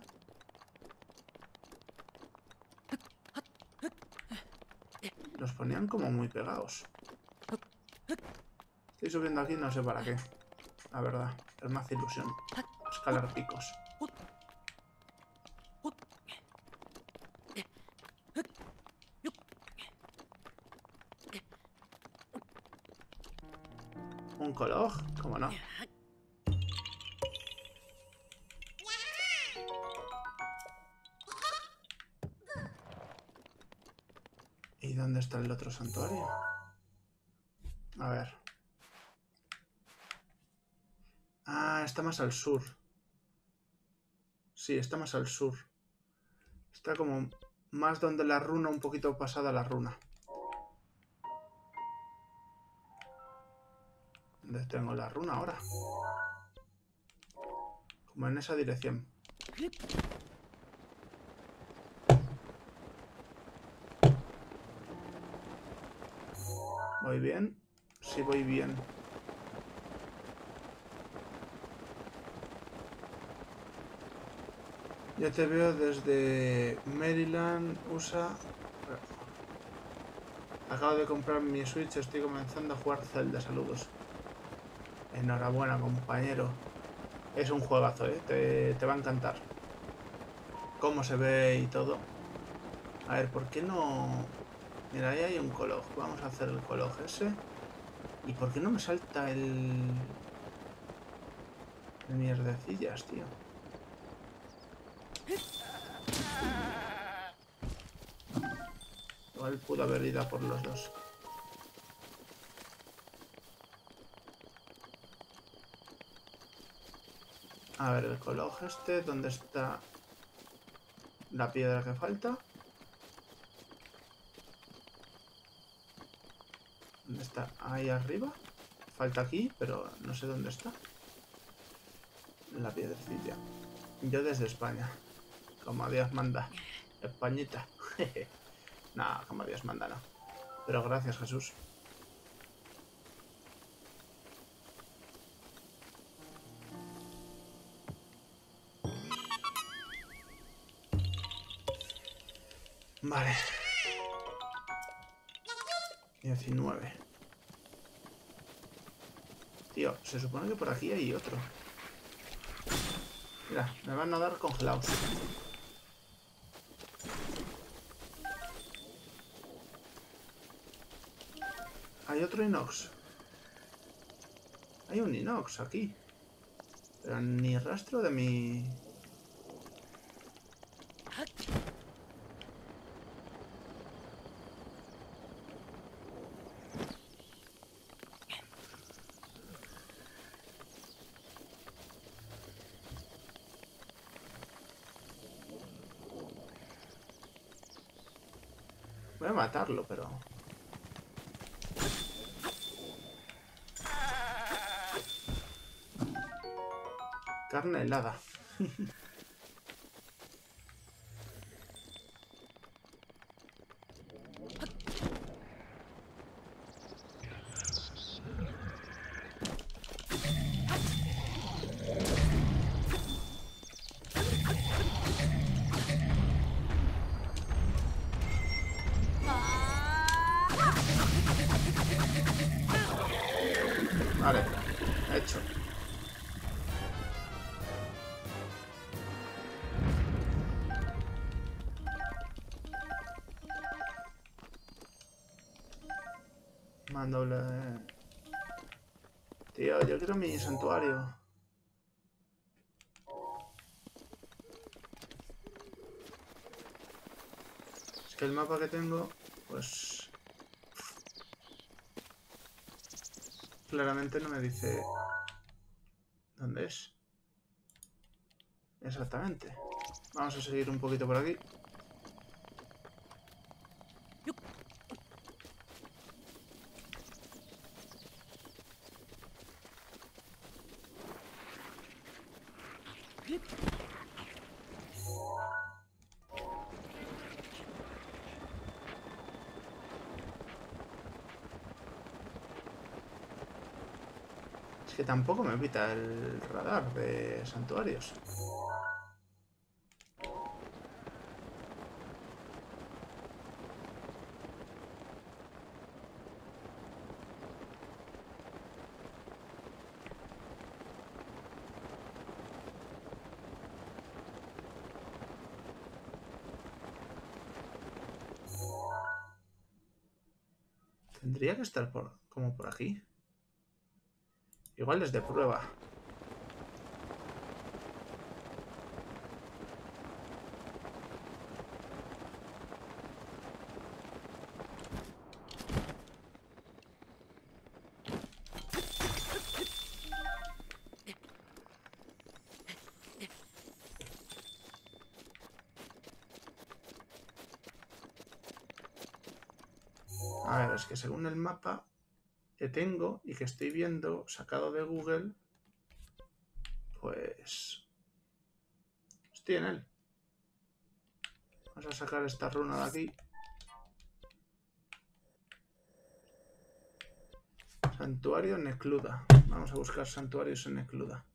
Los ponían como muy pegados. Estoy subiendo aquí no sé para qué. La verdad, es más ilusión. Escalar picos. ¿Un coloj? ¿Cómo no? ¿Y dónde está el otro santuario? A ver. Ah, está más al sur. Sí, está más al sur. Está como más donde la runa, un poquito pasada la runa. ¿Dónde tengo la runa ahora? Como en esa dirección. ¿Voy bien? Sí, voy bien. Ya te veo desde Maryland, USA. Acabo de comprar mi Switch, estoy comenzando a jugar Zelda, saludos. Enhorabuena, compañero. Es un juegazo, ¿eh? Te va a encantar. Cómo se ve y todo. A ver, ¿por qué no...? Mira, ahí hay un coloj. Vamos a hacer el coloj ese. ¿Y por qué no me salta el mierdecillas, tío? Igual pudo haber ido a por los dos. A ver, el coloj este, ¿dónde está la piedra que falta? ¿Dónde está? Ahí arriba. Falta aquí, pero no sé dónde está. La piedrecilla. Yo desde España. Como Dios manda. Españita. Nah, como Dios manda, no. Pero gracias, Jesús. Vale. 19. Tío, se supone que por aquí hay otro. Mira, me van a dar congelados. Hay otro inox. Hay un inox aquí. Pero ni rastro de mi... Voy a matarlo, pero... Carne helada. Vale, hecho. Mandoble. Tío, yo quiero mi santuario. Es que el mapa que tengo, pues... claramente no me dice... ¿dónde es? Exactamente. Vamos a seguir un poquito por aquí. Es que tampoco me pita el radar de santuarios. Tendría que estar como por aquí. Igual es de prueba. A ver, es que según el mapa que tengo y que estoy viendo sacado de Google, pues estoy en él. Vamos a sacar esta runa de aquí. Santuario Necluda. Vamos a buscar santuarios en Necluda.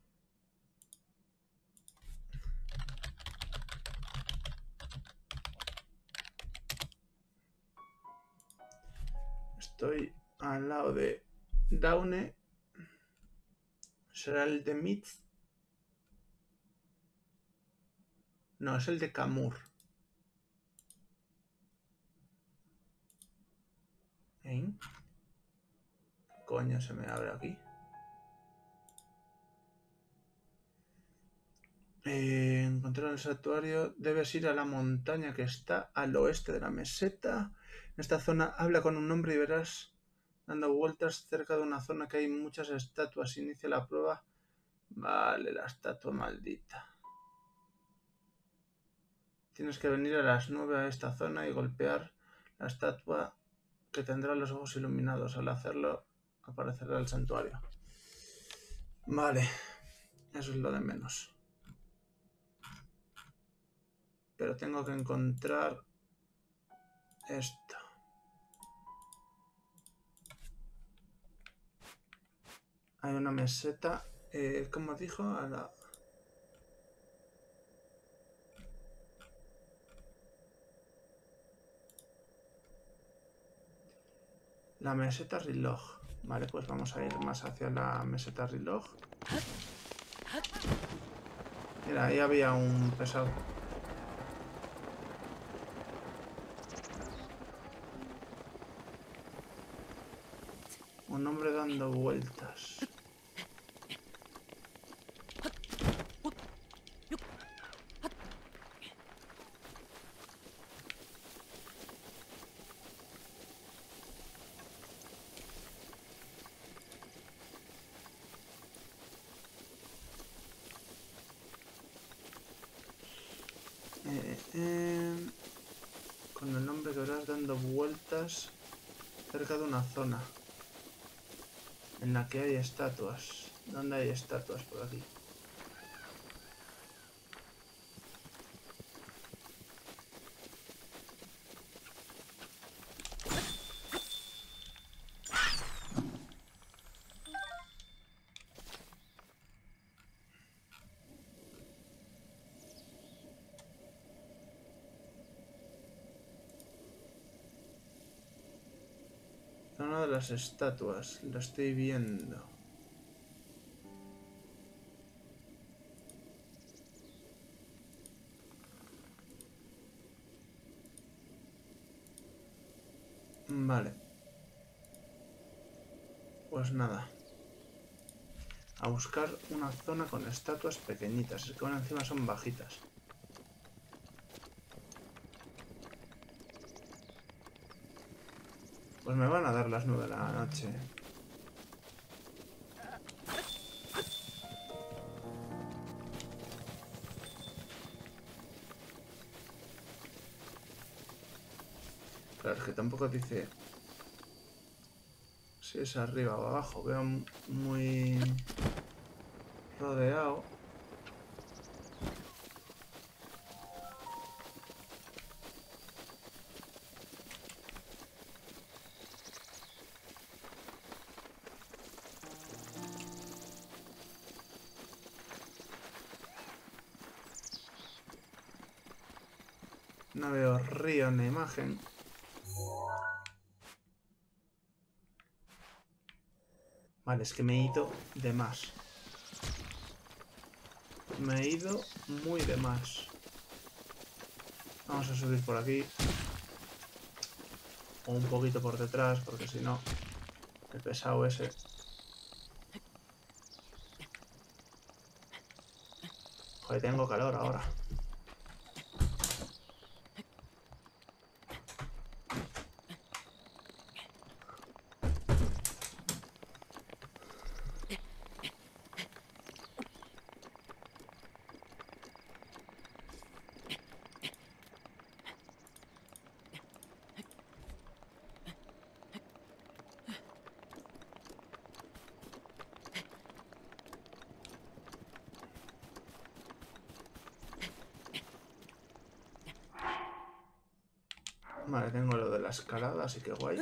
Estoy al lado de Daune. ¿Será el de Mitz? No, es el de Kamur. ¿Eh? ¿Qué coño se me abre aquí? Encontrar el santuario. Debes ir a la montaña que está al oeste de la meseta. En esta zona habla con un hombre y verás dando vueltas cerca de una zona que hay muchas estatuas. Inicia la prueba. Vale, la estatua maldita. Tienes que venir a las 9 a esta zona y golpear la estatua que tendrá los ojos iluminados. Al hacerlo aparecerá el santuario. Vale, eso es lo de menos. Pero tengo que encontrar esto. Hay una meseta, como dijo, a la... La meseta Riloj. Vale, pues vamos a ir más hacia la meseta Riloj. Mira, ahí había un pesado. Un hombre dando vueltas. Con el nombre que verás dando vueltas cerca de una zona en la que hay estatuas. ¿Dónde hay estatuas por aquí? Una de las estatuas, lo estoy viendo. Vale. Pues nada. A buscar una zona con estatuas pequeñitas. Es que bueno, encima son bajitas. Pues me van a dar las 9 de la noche. Claro, es que tampoco dice si es arriba o abajo. Veo muy rodeado. No veo río en la imagen. Vale, es que me he ido de más. Me he ido muy de más. Vamos a subir por aquí. O un poquito por detrás, porque si no, el pesado ese. Joder, tengo calor ahora. Vale, tengo lo de la escalada, así que guay.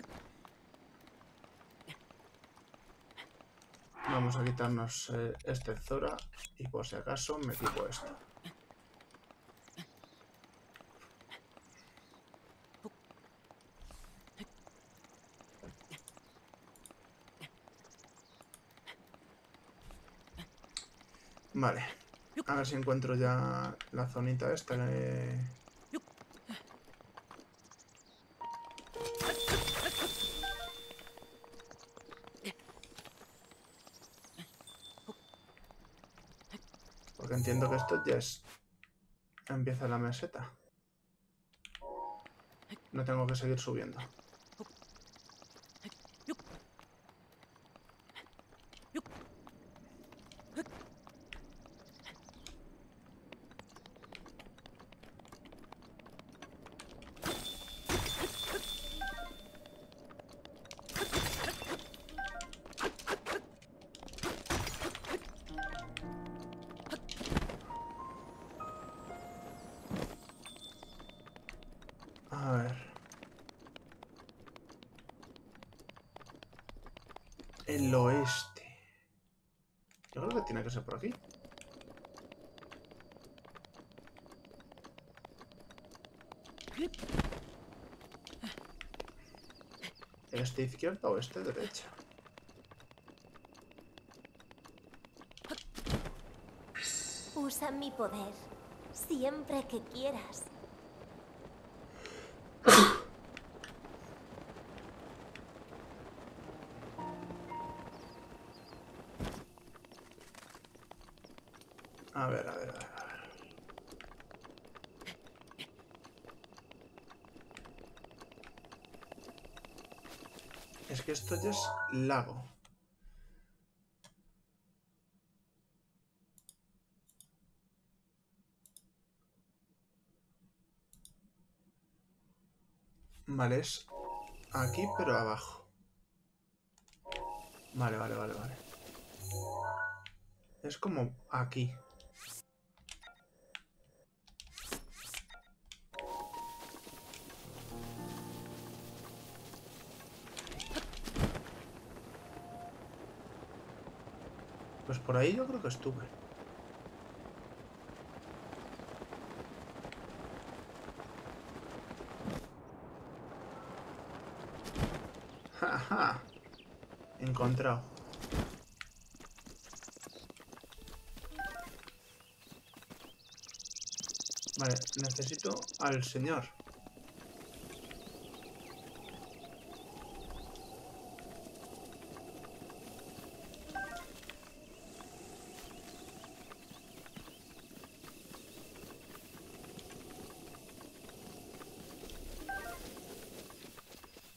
Vamos a quitarnos este Zora y por si acaso me equipo esto. Vale, a ver si encuentro ya la zonita esta que... Porque entiendo que esto ya es... Empieza la meseta. No tengo que seguir subiendo. A ver. El oeste. Yo creo que tiene que ser por aquí. ¿Este izquierda o este derecha? Usa mi poder siempre que quieras. A ver, a ver, a ver, a ver. Es que esto ya es lago. Vale, es aquí pero abajo. Vale, vale, vale, vale. Es como aquí. Pues por ahí yo creo que estuve. ¡Jaja! Encontrado. Vale, necesito al señor.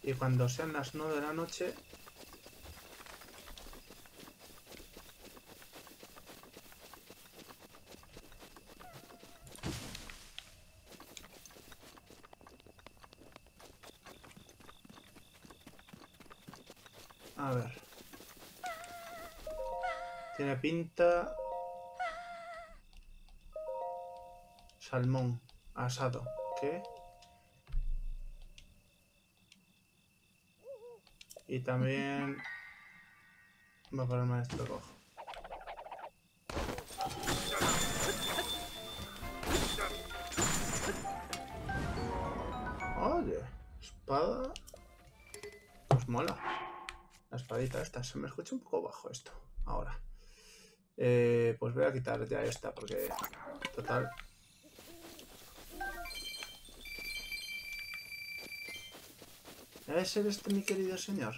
Y cuando sean las 9 de la noche... A ver. Tiene pinta... Salmón asado. ¿Qué? Y también... Va a ponerme esto de cojo. Oye, espada... Pues mola. La espadita esta. Se me escucha un poco bajo esto. Ahora. Pues voy a quitar ya esta porque... Total... ¿Debe ser este mi querido señor?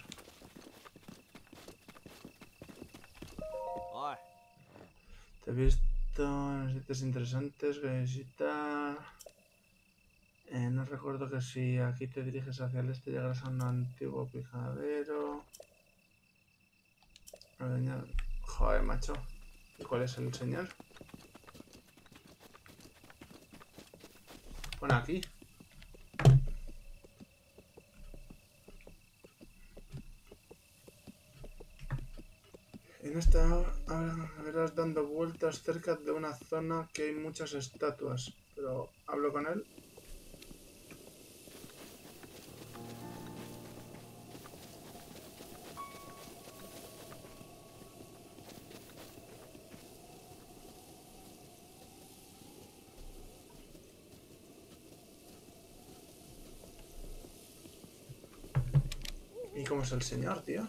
Te he visto en sitios interesantes que visitar. No recuerdo que si aquí te diriges hacia el este llegarás a un antiguo picadero. Joder, macho. ¿Y cuál es el señor? Bueno, aquí. En esta verás dando vueltas cerca de una zona que hay muchas estatuas. Pero hablo con él. ¿Y cómo es el señor, tío?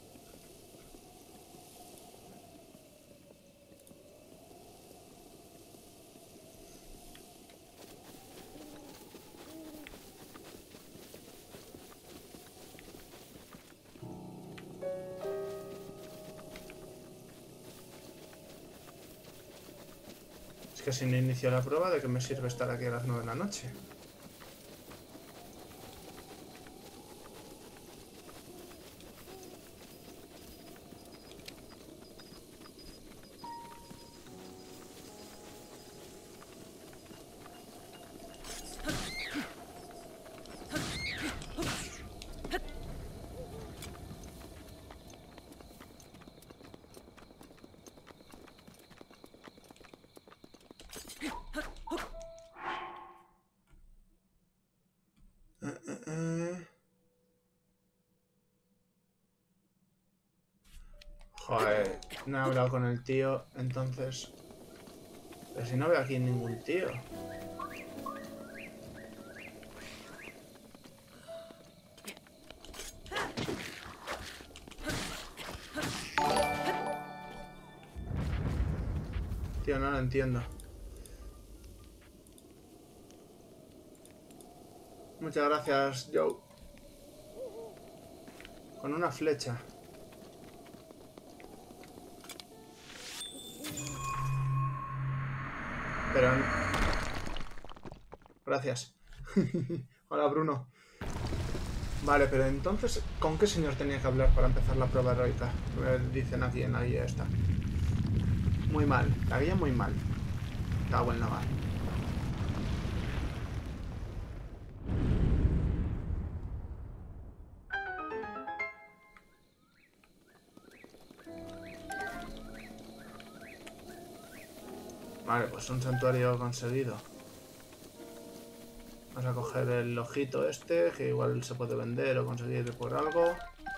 Es que si no inicio la prueba, ¿de qué me sirve estar aquí a las 9 de la noche? Joder, no he hablado con el tío, entonces... Pero si no veo aquí ningún tío. Tío, no lo entiendo. Muchas gracias, Joe. Con una flecha. Pero... Gracias. Hola, Bruno. Vale, pero entonces, ¿con qué señor tenía que hablar para empezar la prueba heroica? Me dicen aquí en la guía esta. Muy mal. La guía muy mal. Cago en la mar. Vale, pues un santuario conseguido. Vamos a coger el ojito este, que igual se puede vender o conseguir por algo.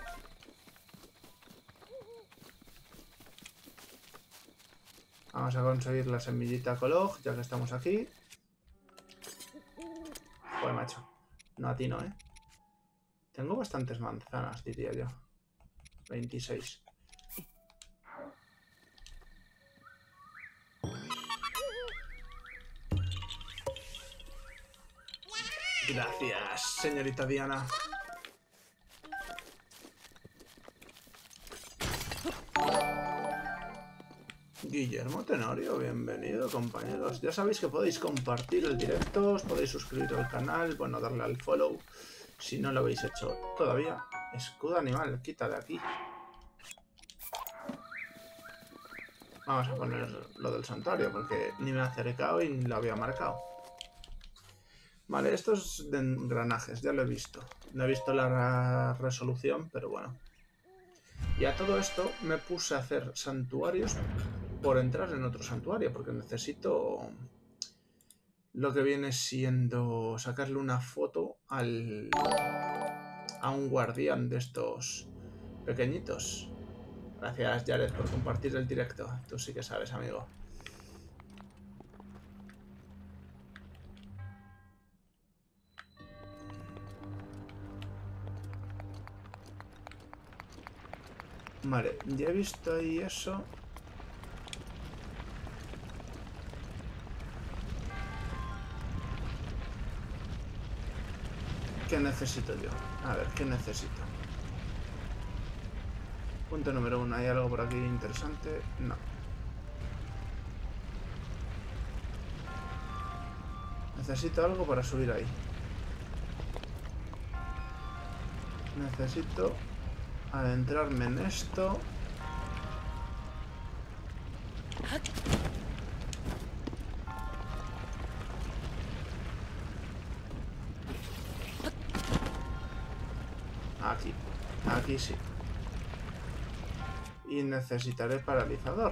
Vamos a conseguir la semillita Colog, ya que estamos aquí. Joder, macho. No atino, ¿eh? Tengo bastantes manzanas, diría yo. 26. Gracias, señorita Diana. Guillermo Tenorio, bienvenido, compañeros. Ya sabéis que podéis compartir el directo, os podéis suscribir al canal, bueno, darle al follow Si no lo habéis hecho todavía, escudo animal, quita de aquí. Vamos a poner lo del santuario, porque ni me he acercado y ni lo había marcado. Vale, esto es de engranajes, ya lo he visto. No he visto la resolución, pero bueno. Y a todo esto me puse a hacer santuarios por entrar en otro santuario, porque necesito lo que viene siendo sacarle una foto a un guardián de estos pequeñitos. Gracias, Jared, por compartir el directo. Tú sí que sabes, amigo. Vale, ya he visto ahí eso. ¿Qué necesito yo? A ver, ¿qué necesito? Punto número 1. ¿Hay algo por aquí interesante? No. Necesito algo para subir ahí. Necesito adentrarme en esto. Aquí. Aquí sí. Y necesitaré paralizador.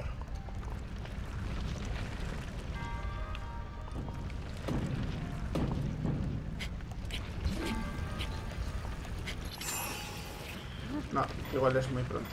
No, igual es muy pronto.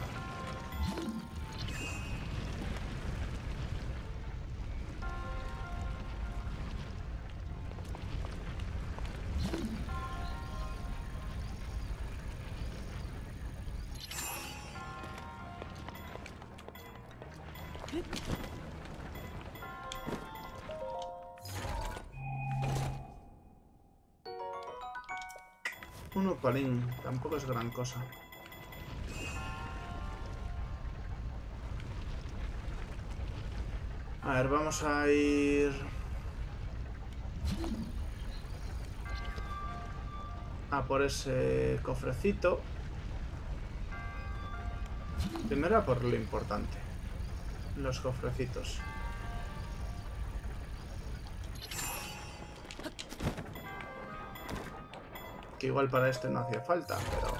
Un opalín, tampoco es gran cosa. A ver, vamos a ir... a por ese cofrecito. Primero a por lo importante. Los cofrecitos. Que igual para este no hacía falta, pero...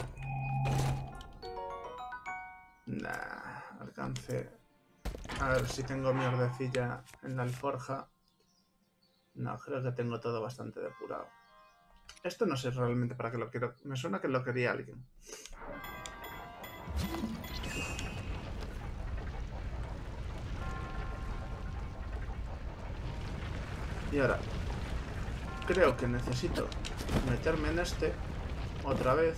Nah, alcance... A ver si tengo mi ordecilla en la alforja. No, creo que tengo todo bastante depurado. Esto no sé realmente para qué lo quiero. Me suena que lo quería alguien. Y ahora, creo que necesito meterme en este otra vez.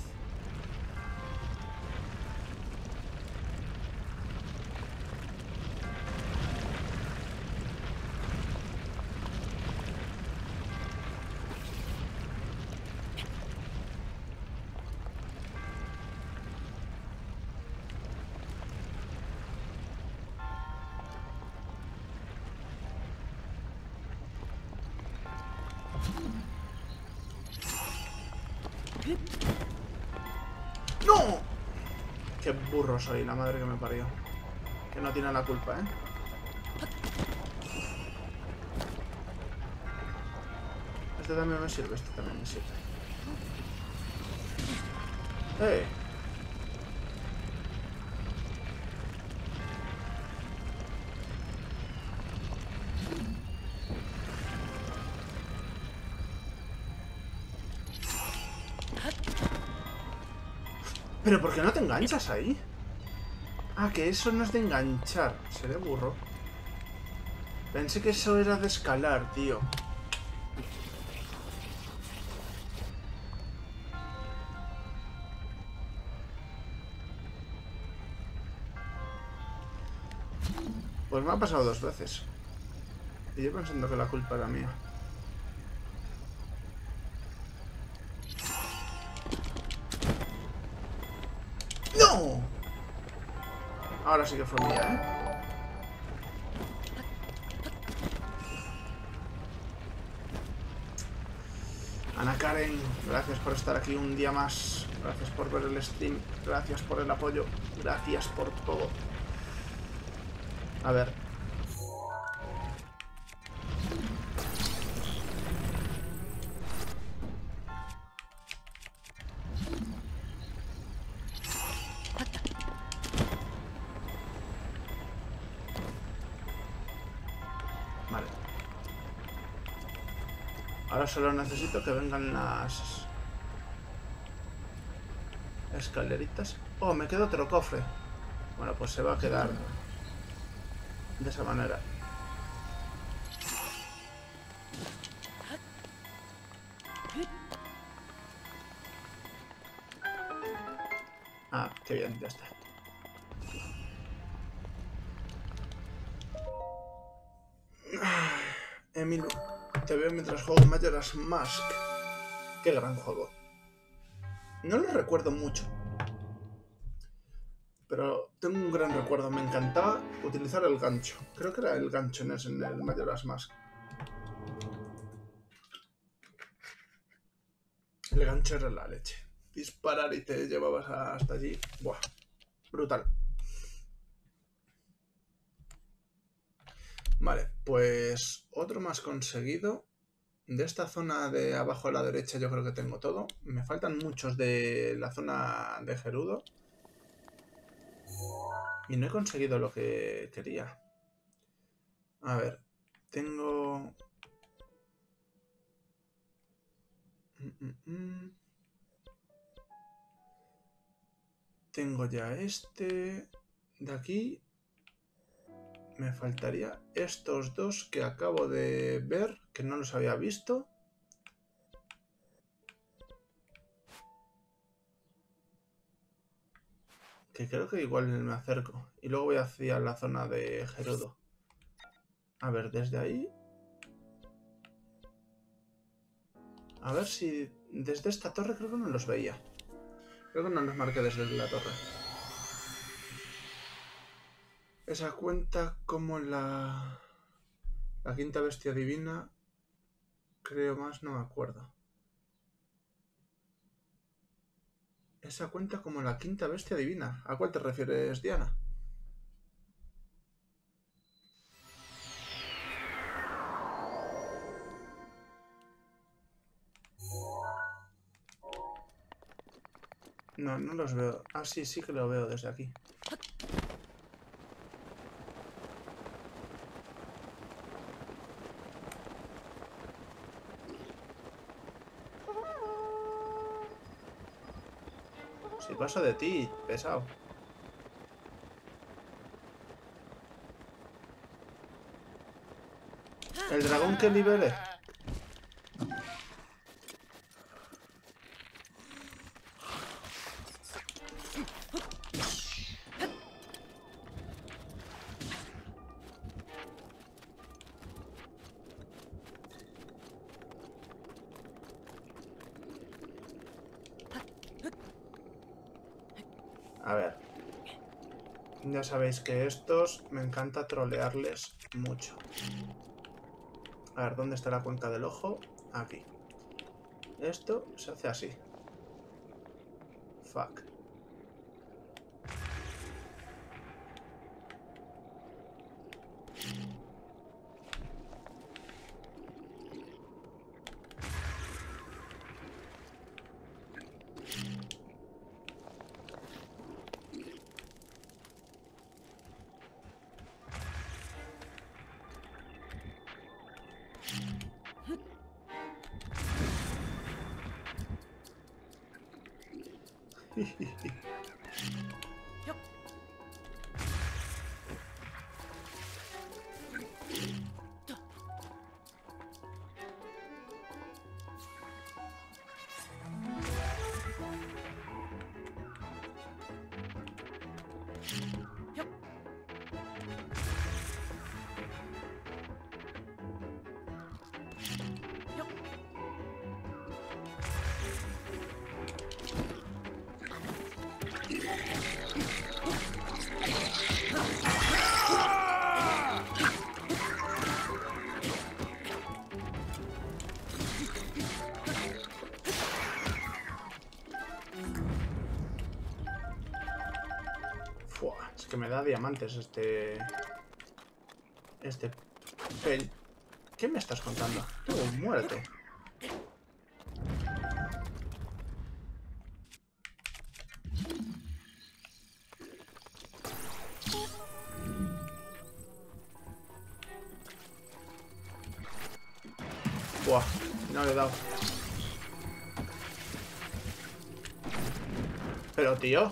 ¡No! Qué burro soy, la madre que me parió. Que no tiene la culpa, ¿eh? Este también me sirve, este también me sirve. ¡Eh! ¿Pero por qué no te enganchas ahí? Ah, que eso no es de enganchar. Seré burro. Pensé que eso era de escalar, tío. Pues me ha pasado 2 veces. Y yo pensando que la culpa era mía. ¡No! Ahora sí que fue mía, ¿eh? Ana Karen, gracias por estar aquí un día más. Gracias por ver el stream. Gracias por el apoyo. Gracias por todo. A ver. Vale. Ahora solo necesito que vengan las escaleritas. Oh, me queda otro cofre. Bueno, pues se va a quedar de esa manera. Ah, qué bien, ya está. Emilu, te veo mientras juego Majora's Mask. Qué gran juego. No lo recuerdo mucho, pero tengo un gran recuerdo. Me encantaba utilizar el gancho. Creo que era el gancho en el Majora's Mask. El gancho era la leche. Disparar y te llevabas hasta allí. Buah, brutal. Vale, pues otro más conseguido. De esta zona de abajo a la derecha yo creo que tengo todo. Me faltan muchos de la zona de Gerudo. Y no he conseguido lo que quería. A ver, tengo... Tengo ya este de aquí. Me faltaría estos dos que acabo de ver, que no los había visto. Que creo que igual me acerco. Y luego voy hacia la zona de Gerudo. A ver, desde ahí... A ver si... Desde esta torre creo que no los veía. Creo que no los marqué desde la torre. Esa cuenta como la quinta bestia divina. Creo más, no me acuerdo. Esa cuenta como la quinta bestia divina. ¿A cuál te refieres, Diana? No, no los veo. Ah, sí, sí que lo veo desde aquí. Si paso de ti, pesado. El dragón que libere. A ver. Ya sabéis que estos me encanta trolearles mucho. A ver, ¿dónde está la cuenca del ojo? Aquí. Esto se hace así. Fuck. que me da diamantes este pel. ¿Qué me estás contando? Tú, muérete. Buah, no le he dado. Pero tío.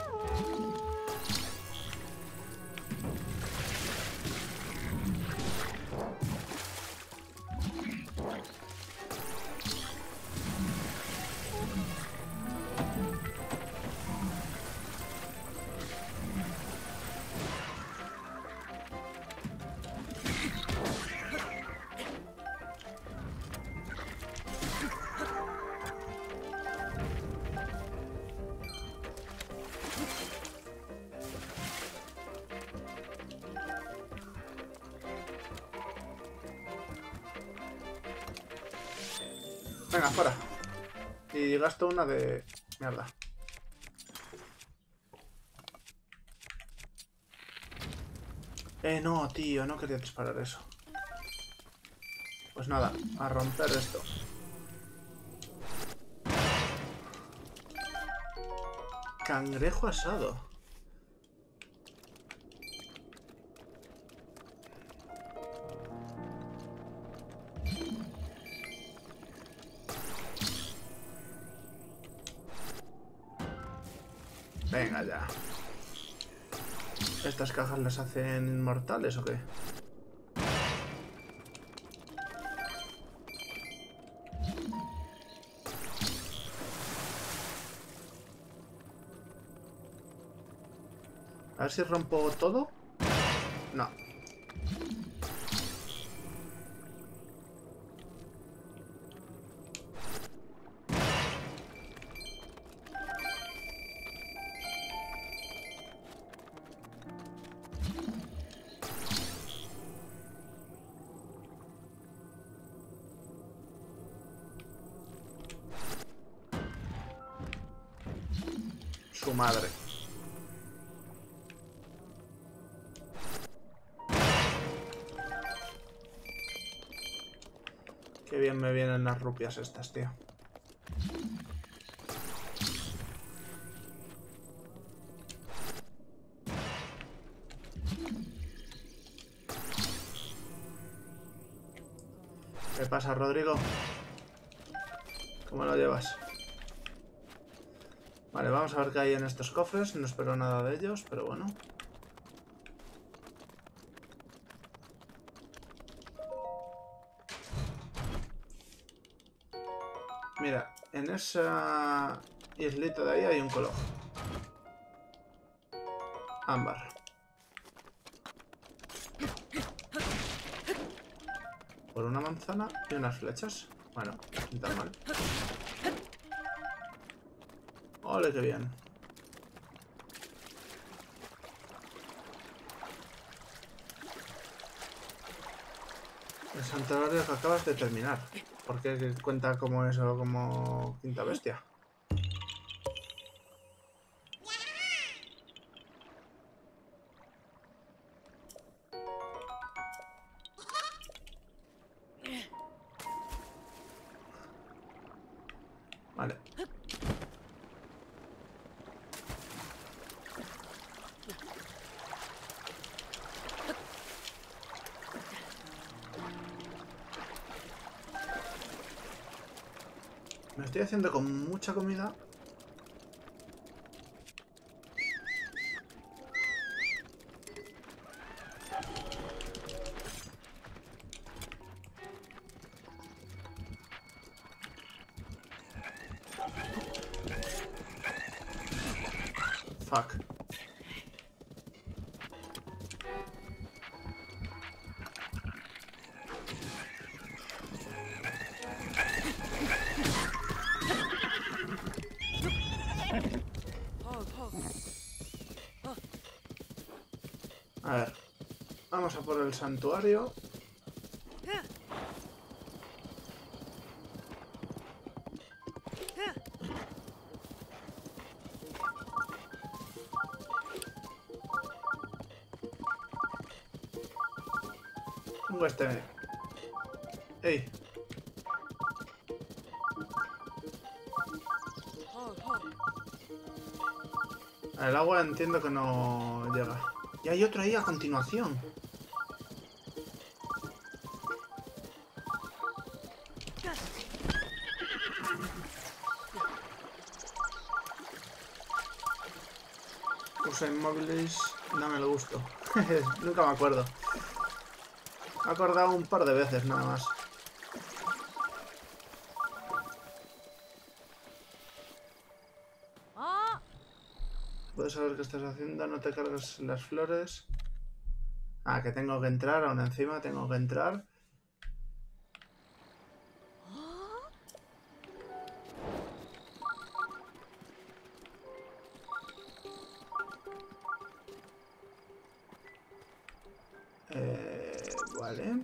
Venga, fuera. Y gasto una de... mierda. No, tío, no quería disparar eso. Pues nada, a romper esto. Cangrejo asado. Venga ya. ¿Estas cajas las hacen inmortales o qué? A ver si rompo todo. No. Su madre. Qué bien me vienen las rupias estas, tío. ¿Qué pasa, Rodrigo? ¿Cómo lo llevas? Vale, vamos a ver qué hay en estos cofres. No espero nada de ellos, pero bueno. Mira, en esa islita de ahí hay un color. Ámbar. Por una manzana y unas flechas. Bueno, no tan mal. Ole, qué bien. El santuario que acabas de terminar. ¿Por qué cuenta como eso, como quinta bestia? Vale. Me estoy haciendo con mucha comida. Fuck. A ver. Vamos a por el santuario. hongo este... ¡Ey! El agua entiendo que no llega. Y hay otro ahí a continuación. Usa inmóviles, dame el gusto. Nunca me acuerdo. Me he acordado un par de veces nada más. Puedes saber qué estás haciendo, no te cargues las flores. Ah, que tengo que entrar, aún encima tengo que entrar. Vale.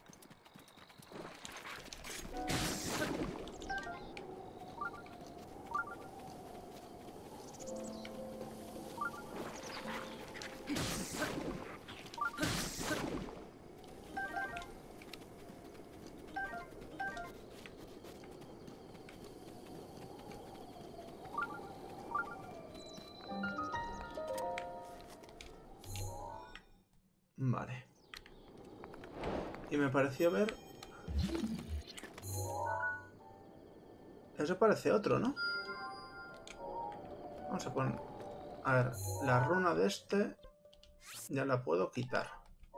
Vale. Y me pareció ver... Eso parece otro, ¿no? Vamos a poner... A ver, la runa de este... Ya la puedo quitar.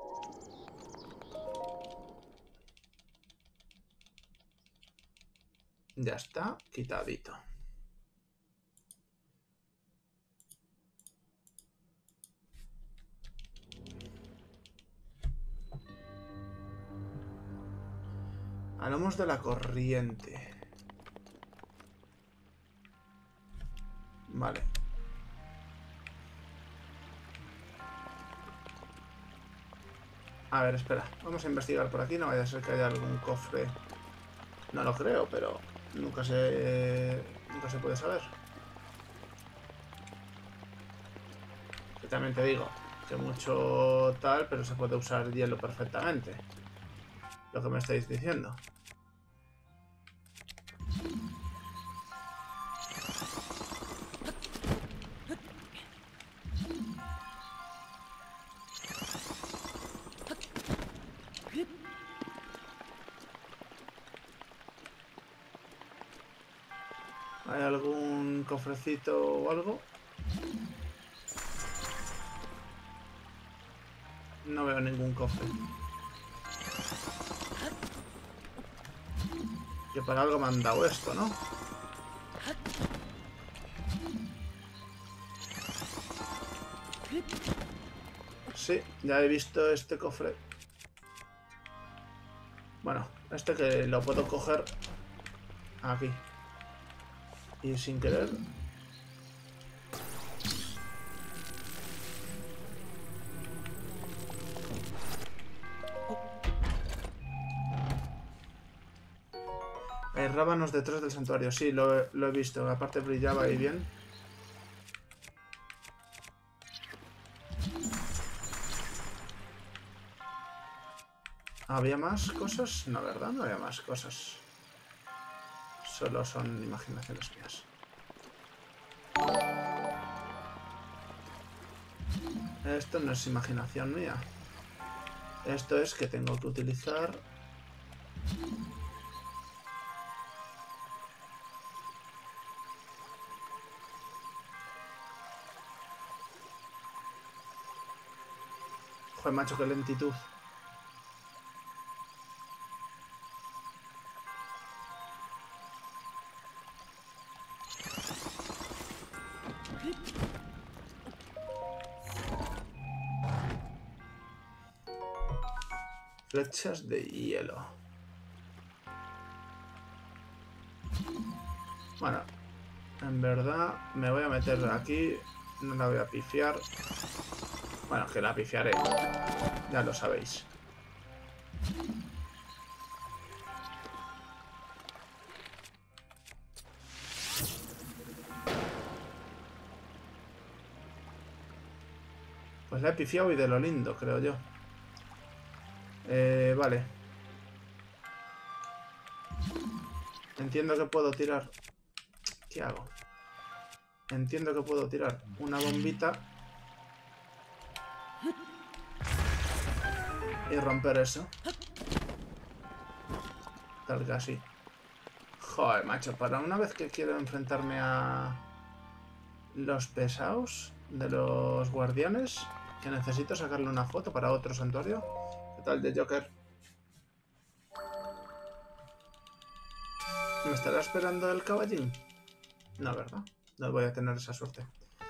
Ya está quitadito. Hablamos de la corriente. Vale. A ver, espera. Vamos a investigar por aquí. No vaya a ser que haya algún cofre. No lo creo, pero nunca se puede saber. Que también te digo que mucho tal, pero se puede usar hielo perfectamente. Lo que me estáis diciendo. ¿Hay algún cofrecito o algo? No veo ningún cofre. Que para algo me han dado esto, ¿no? Sí, ya he visto este cofre. Bueno, este que lo puedo coger aquí. Y sin querer... Hay rábanos detrás del santuario. Sí, lo he visto. Aparte brillaba ahí bien. ¿Había más cosas? No, ¿verdad? No había más cosas. Solo son imaginaciones mías. Esto no es imaginación mía. Esto es que tengo que utilizar... Joder, macho, qué lentitud. Flechas de hielo. Bueno, en verdad me voy a meter aquí. No la voy a pifiar. Bueno, que la pifiaré. Ya lo sabéis. Pues la he pifiado y de lo lindo, creo yo. Vale. Entiendo que puedo tirar... ¿Qué hago? Entiendo que puedo tirar una bombita y romper eso. Tal que así. Joder, macho, para una vez que quiero enfrentarme a los pesados de los guardianes, que necesito sacarle una foto para otro santuario. ¿Qué tal de Joker? ¿Me estará esperando el caballín? No, ¿verdad? No voy a tener esa suerte.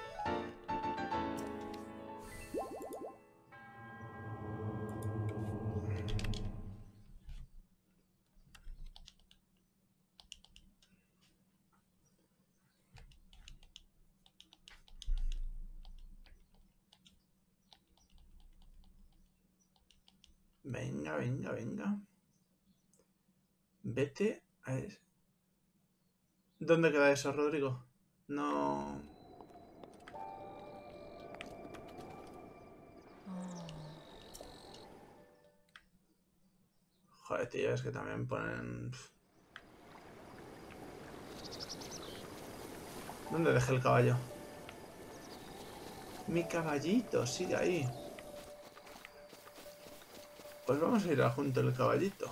Venga, venga, venga. Vete a... ¿Dónde queda eso, Rodrigo? No... Joder, tío, es que también ponen... ¿Dónde dejé el caballo? Mi caballito, sigue ahí. Pues vamos a ir a junto el caballito.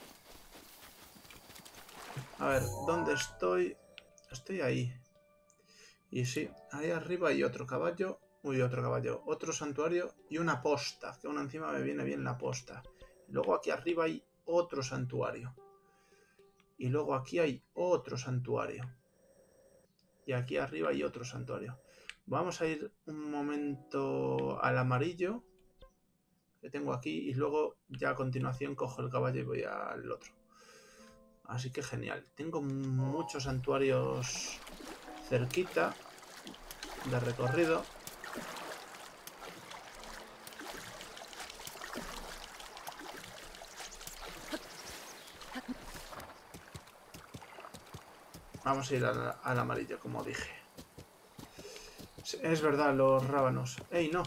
A ver, ¿dónde estoy? Estoy ahí. Y sí, ahí arriba hay otro caballo. Uy, otro caballo. Otro santuario y una posta. Que aún encima me viene bien la posta. Luego aquí arriba hay otro santuario. Y luego aquí hay otro santuario. Y aquí arriba hay otro santuario. Vamos a ir un momento al amarillo que tengo aquí. Y luego ya a continuación cojo el caballo y voy al otro. Así que genial. Tengo muchos santuarios cerquita de recorrido. Vamos a ir al amarillo, como dije. Es verdad, los rábanos. ¡Ey, no!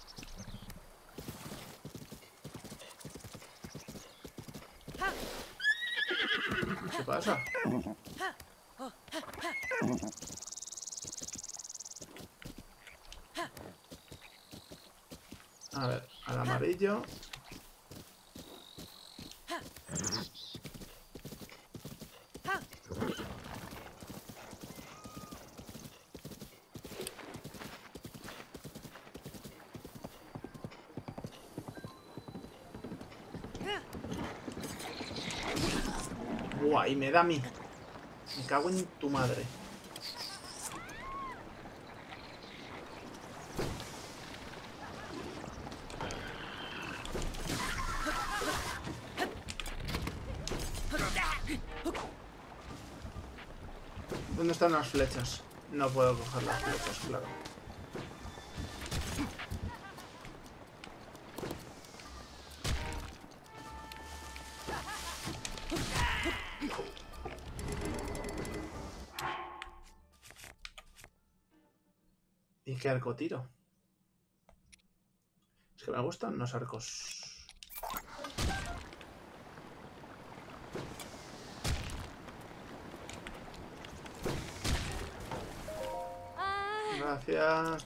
¿Qué pasa? A ver, al amarillo. Buah, y me da a mí. Me cago en tu madre. ¿Dónde están las flechas? No puedo coger las flechas, claro. ¿Y qué arco tiro? Es que me gustan los arcos. Gracias.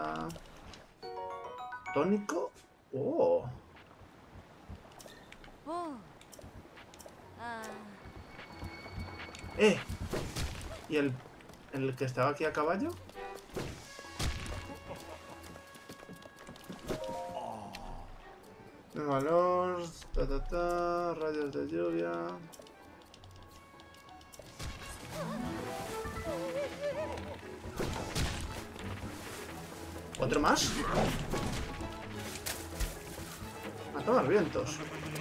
¿Tónico? Oh. ¿Y el que estaba aquí a caballo? Valor, rayos de lluvia. ¿Otro más? A tomar vientos.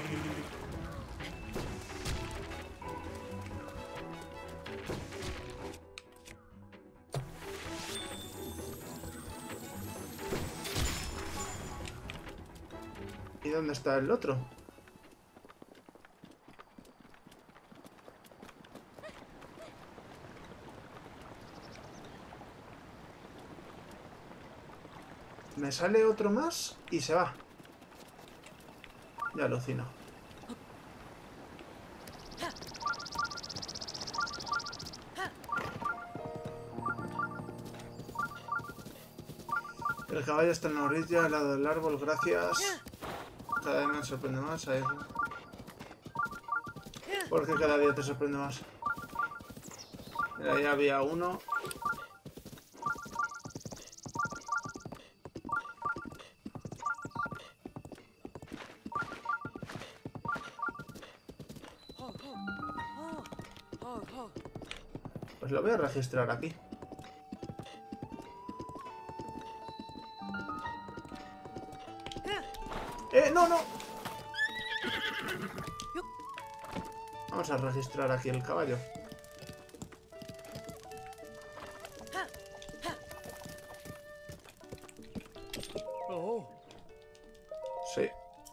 ¿Y dónde está el otro? Me sale otro más y se va. Ya alucino. El caballo está en la orilla, al lado del árbol, gracias. Cada vez me sorprende más. Ahí. ¿Por qué cada día te sorprende más? Mira, ahí había uno. Pues lo voy a registrar aquí. ¡No, no! Vamos a registrar aquí el caballo. Sí.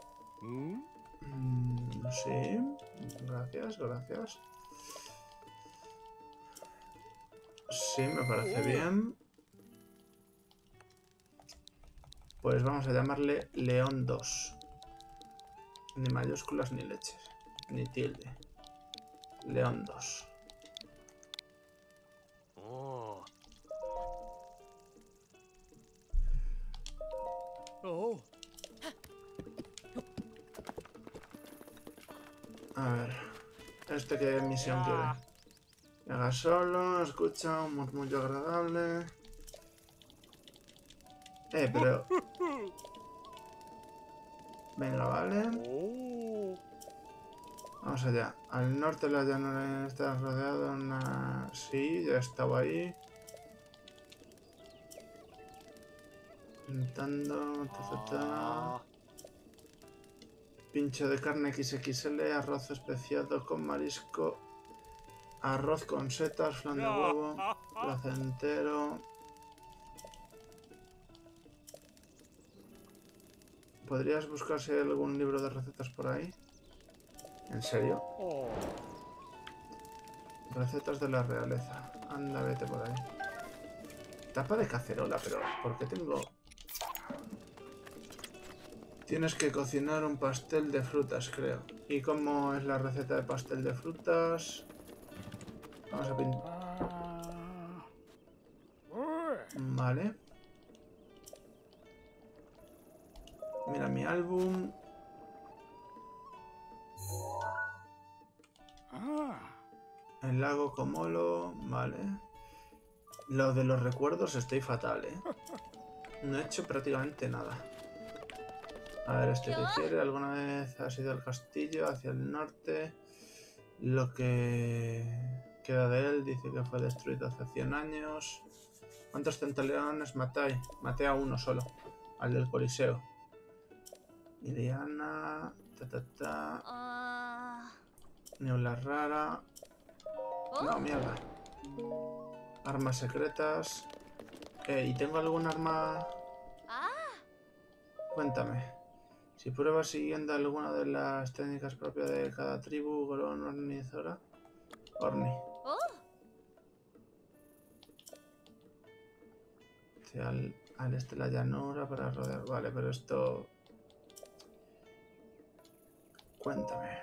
Sí. Gracias, gracias. Sí, me parece bien. Pues vamos a llamarle León 2. Ni mayúsculas ni leches. Ni tilde. León 2. A ver. ¿Este qué misión quiere? Llega solo, escucha un murmullo agradable. Pero... Venga, vale. Vamos allá. Al norte de la llanura está rodeado de una... Sí, ya estaba ahí. Pintando... Pincho de carne XXL, arroz especiado con marisco, arroz con setas, flan de huevo, placentero. ¿Podrías buscar si hay algún libro de recetas por ahí? ¿En serio? Recetas de la realeza. Anda, vete por ahí. Tapa de cacerola, pero ¿por qué tengo...? Tienes que cocinar un pastel de frutas, creo. ¿Y cómo es la receta de pastel de frutas? Vamos a pintar. Vale. Mira mi álbum. El lago Comolo. Vale. Lo de los recuerdos estoy fatal, ¿eh? No he hecho prácticamente nada. A ver, ¿este qué quiere? ¿Alguna vez has ido al castillo hacia el norte? Lo que queda de él dice que fue destruido hace 100 años. ¿Cuántos centaleones matáis? Maté a uno solo, al del Coliseo. Iliana... Niebla rara... No, mierda. Armas secretas... ¿Y tengo algún arma...? Cuéntame. Si pruebas siguiendo alguna de las técnicas propias de cada tribu, Goron, Orni, Zora... Orni. Al este la llanura para rodear... Vale, pero esto... Cuéntame.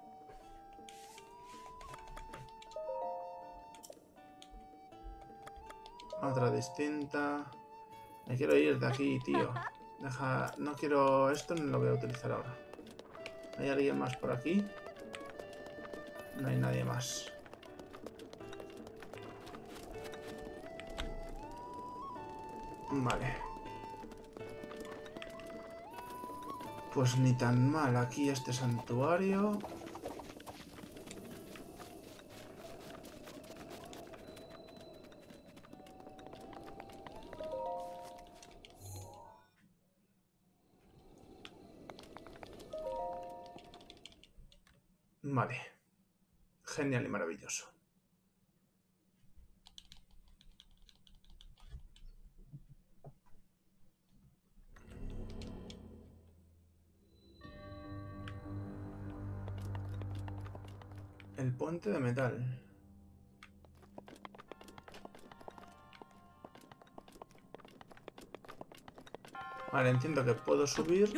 Otra distinta. Me quiero ir de aquí, tío. Deja... No quiero esto, no lo voy a utilizar ahora. ¿Hay alguien más por aquí? No hay nadie más. Vale. Pues ni tan mal aquí este santuario. Vale. Genial y maravilloso. El puente de metal. Vale, entiendo que puedo subir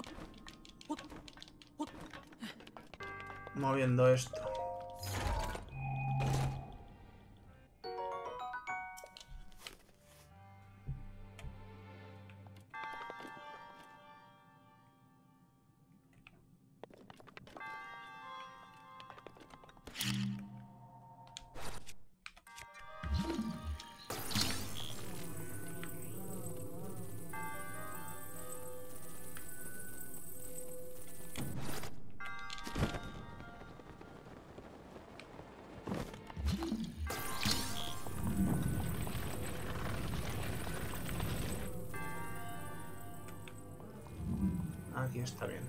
moviendo esto. está bien.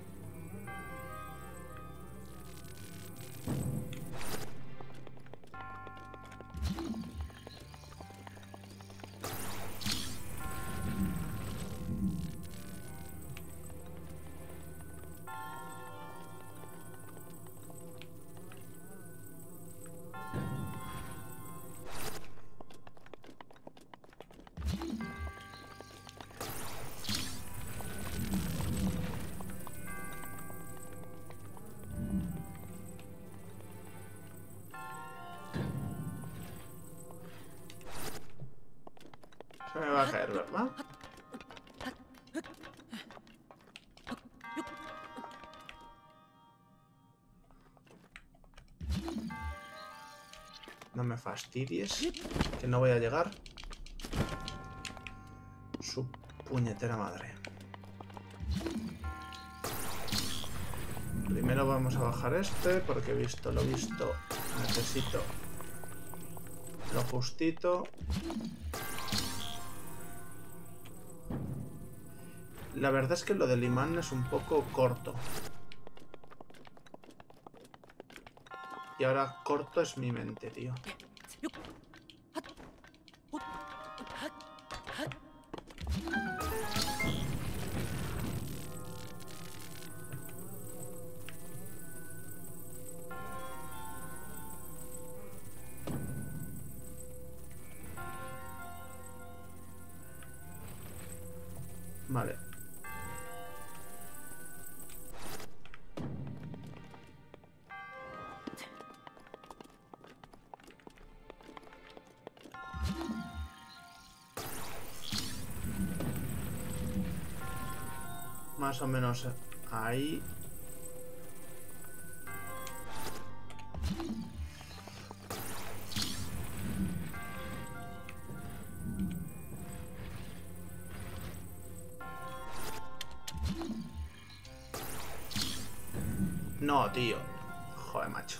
Se me va a caer, ¿verdad? No me fastidies, que no voy a llegar. Su puñetera madre. Primero vamos a bajar este, porque visto lo visto, necesito lo justito. La verdad es que lo del imán es un poco corto. Y ahora corto es mi mente, tío. Vale. Más o menos ahí. No, tío. Joder, macho.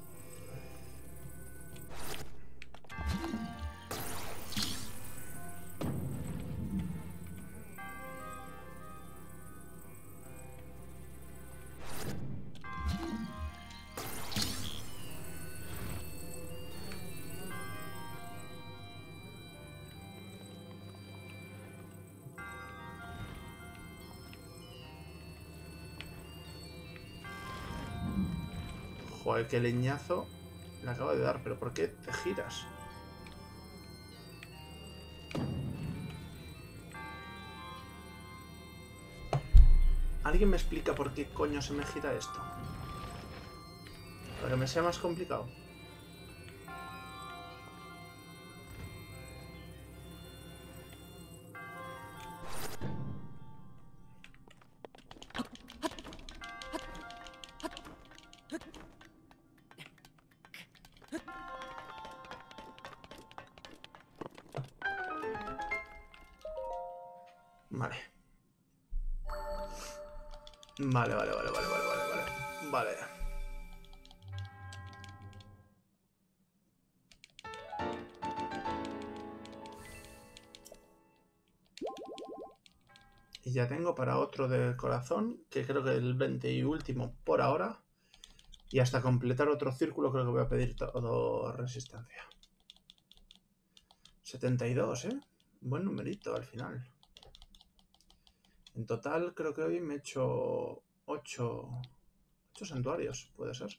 Joder, qué leñazo le acabo de dar. ¿Pero por qué te giras? ¿Alguien me explica por qué coño se me gira esto? Para que me sea más complicado. Vale. Vale. Vale. Y ya tengo para otro de corazón, que creo que el 20 y último por ahora. Y hasta completar otro círculo creo que voy a pedir todo resistencia. 72, ¿eh? Buen numerito al final. En total creo que hoy me he hecho 8 santuarios, puede ser.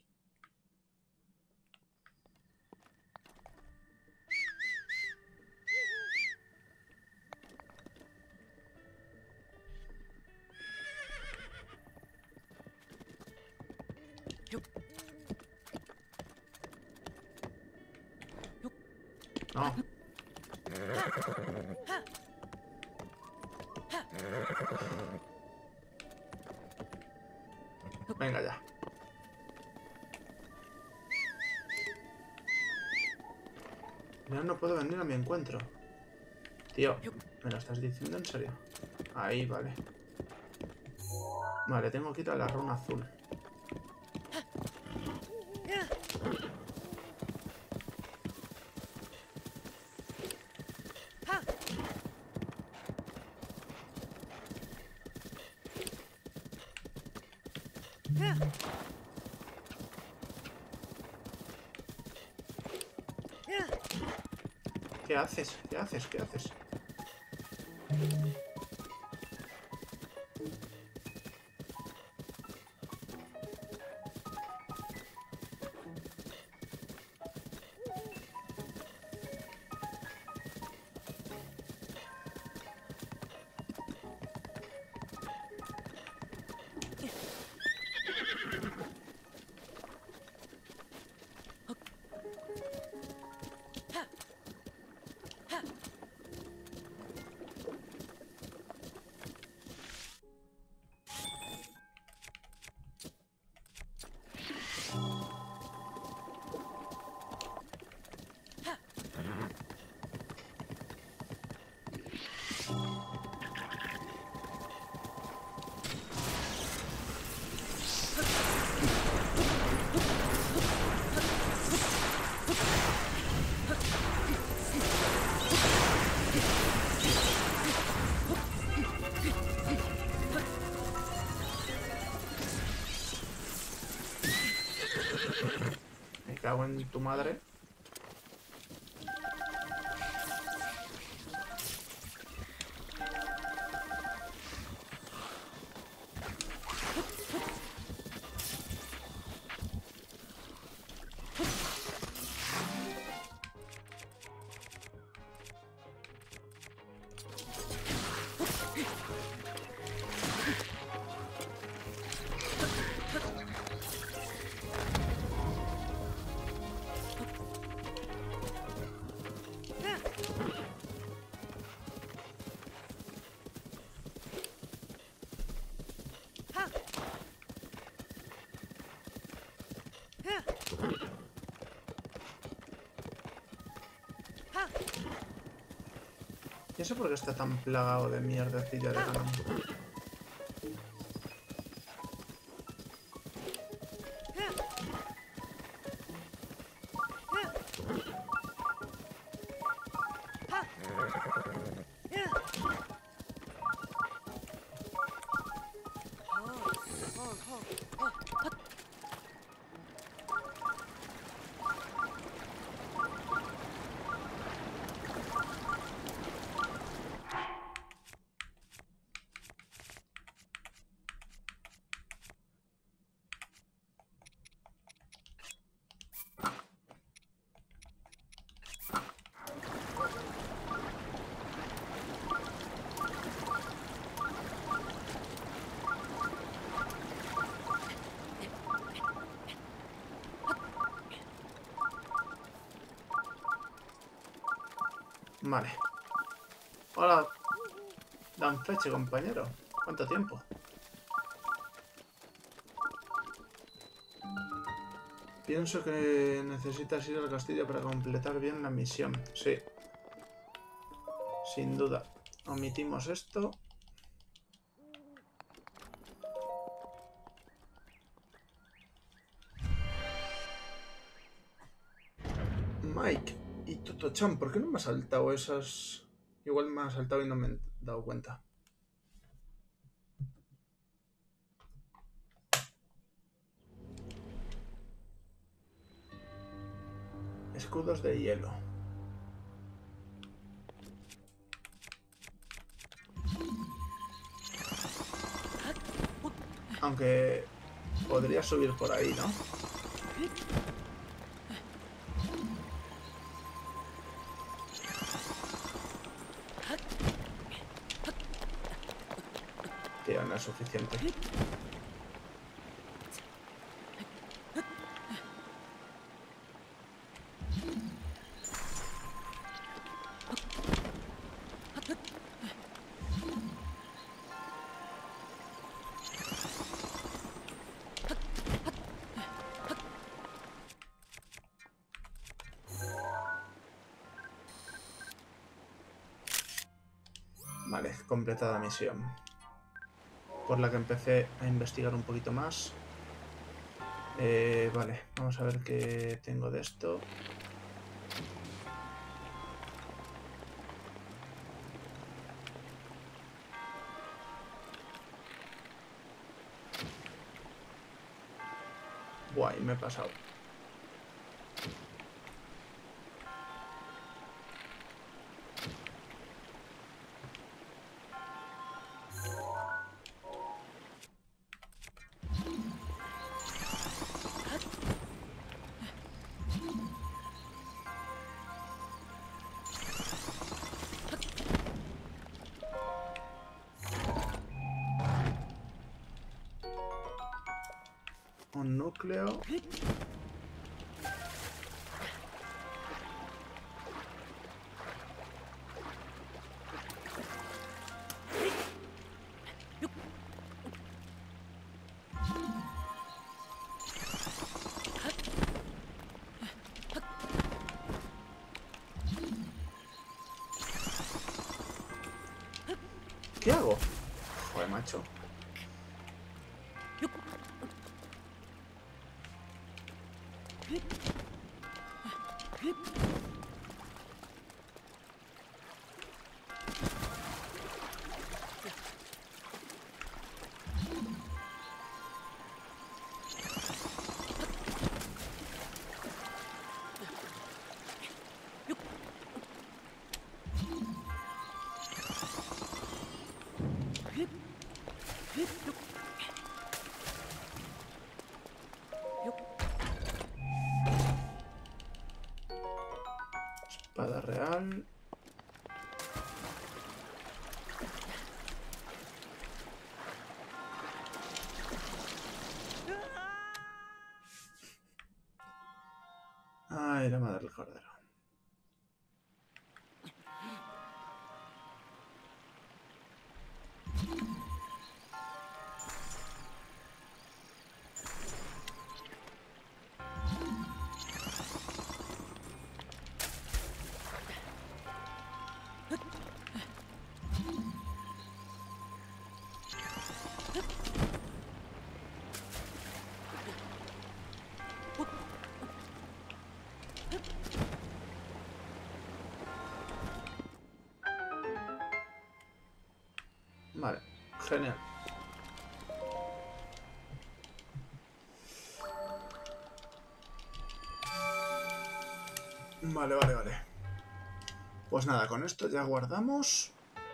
No. Venga ya. Ya no puedo venir a mi encuentro. Tío, ¿me lo estás diciendo en serio? Ahí, vale. Vale, tengo que ir a la runa azul. ¿Qué haces? ¿Qué haces? ¿Qué haces? Me cago en tu madre. ¿Y eso por qué está tan plagado de mierdecilla de canon? Vale. Hola. Dan fecha, compañero. ¿Cuánto tiempo? Pienso que necesitas ir al castillo para completar bien la misión. Sí. Sin duda. Omitimos esto. Mike y Toto-chan, ¿por qué no me ha saltado esas? Igual me ha saltado y no me he dado cuenta. Escudos de hielo. Aunque podría subir por ahí, ¿no? Tío, no es suficiente. Vale, completada la misión. Por la que empecé a investigar un poquito más. Vale, vamos a ver qué tengo de esto. Guay, me he pasado. Un núcleo. ¿Qué hago? Joder, macho. Espada real. Ay, la madre del cordero. Vale, genial. Vale. Pues nada, con esto ya guardamos.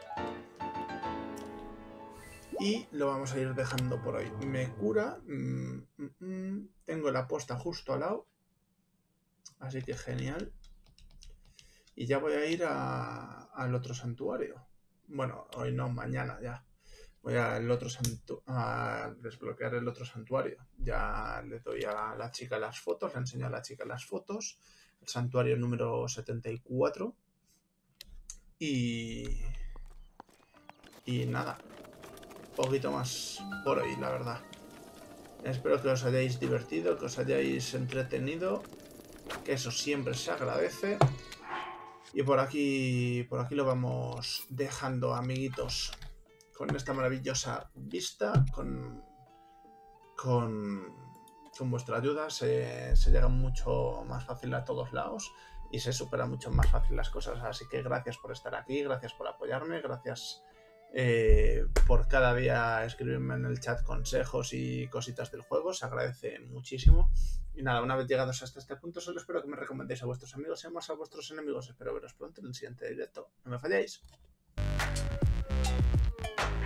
Y lo vamos a ir dejando por hoy. Me cura. Tengo la posta justo al lado. Así que genial. Y ya voy a ir al otro santuario. Bueno, hoy no, mañana ya. Voy a desbloquear el otro santuario. Ya le doy a la chica las fotos, le enseño a la chica las fotos. El santuario número 74. Y nada. Poquito más por hoy, la verdad. Espero que os hayáis divertido, que os hayáis entretenido. Que eso siempre se agradece. Y por aquí lo vamos dejando, amiguitos. Con esta maravillosa vista, con vuestra ayuda se llega mucho más fácil a todos lados y se supera mucho más fácil las cosas. Así que gracias por estar aquí, gracias por apoyarme, gracias por cada día escribirme en el chat consejos y cositas del juego, se agradece muchísimo. Y nada, una vez llegados hasta este punto, solo espero que me recomendéis a vuestros amigos y más a vuestros enemigos. Espero veros pronto en el siguiente directo. No me falléis.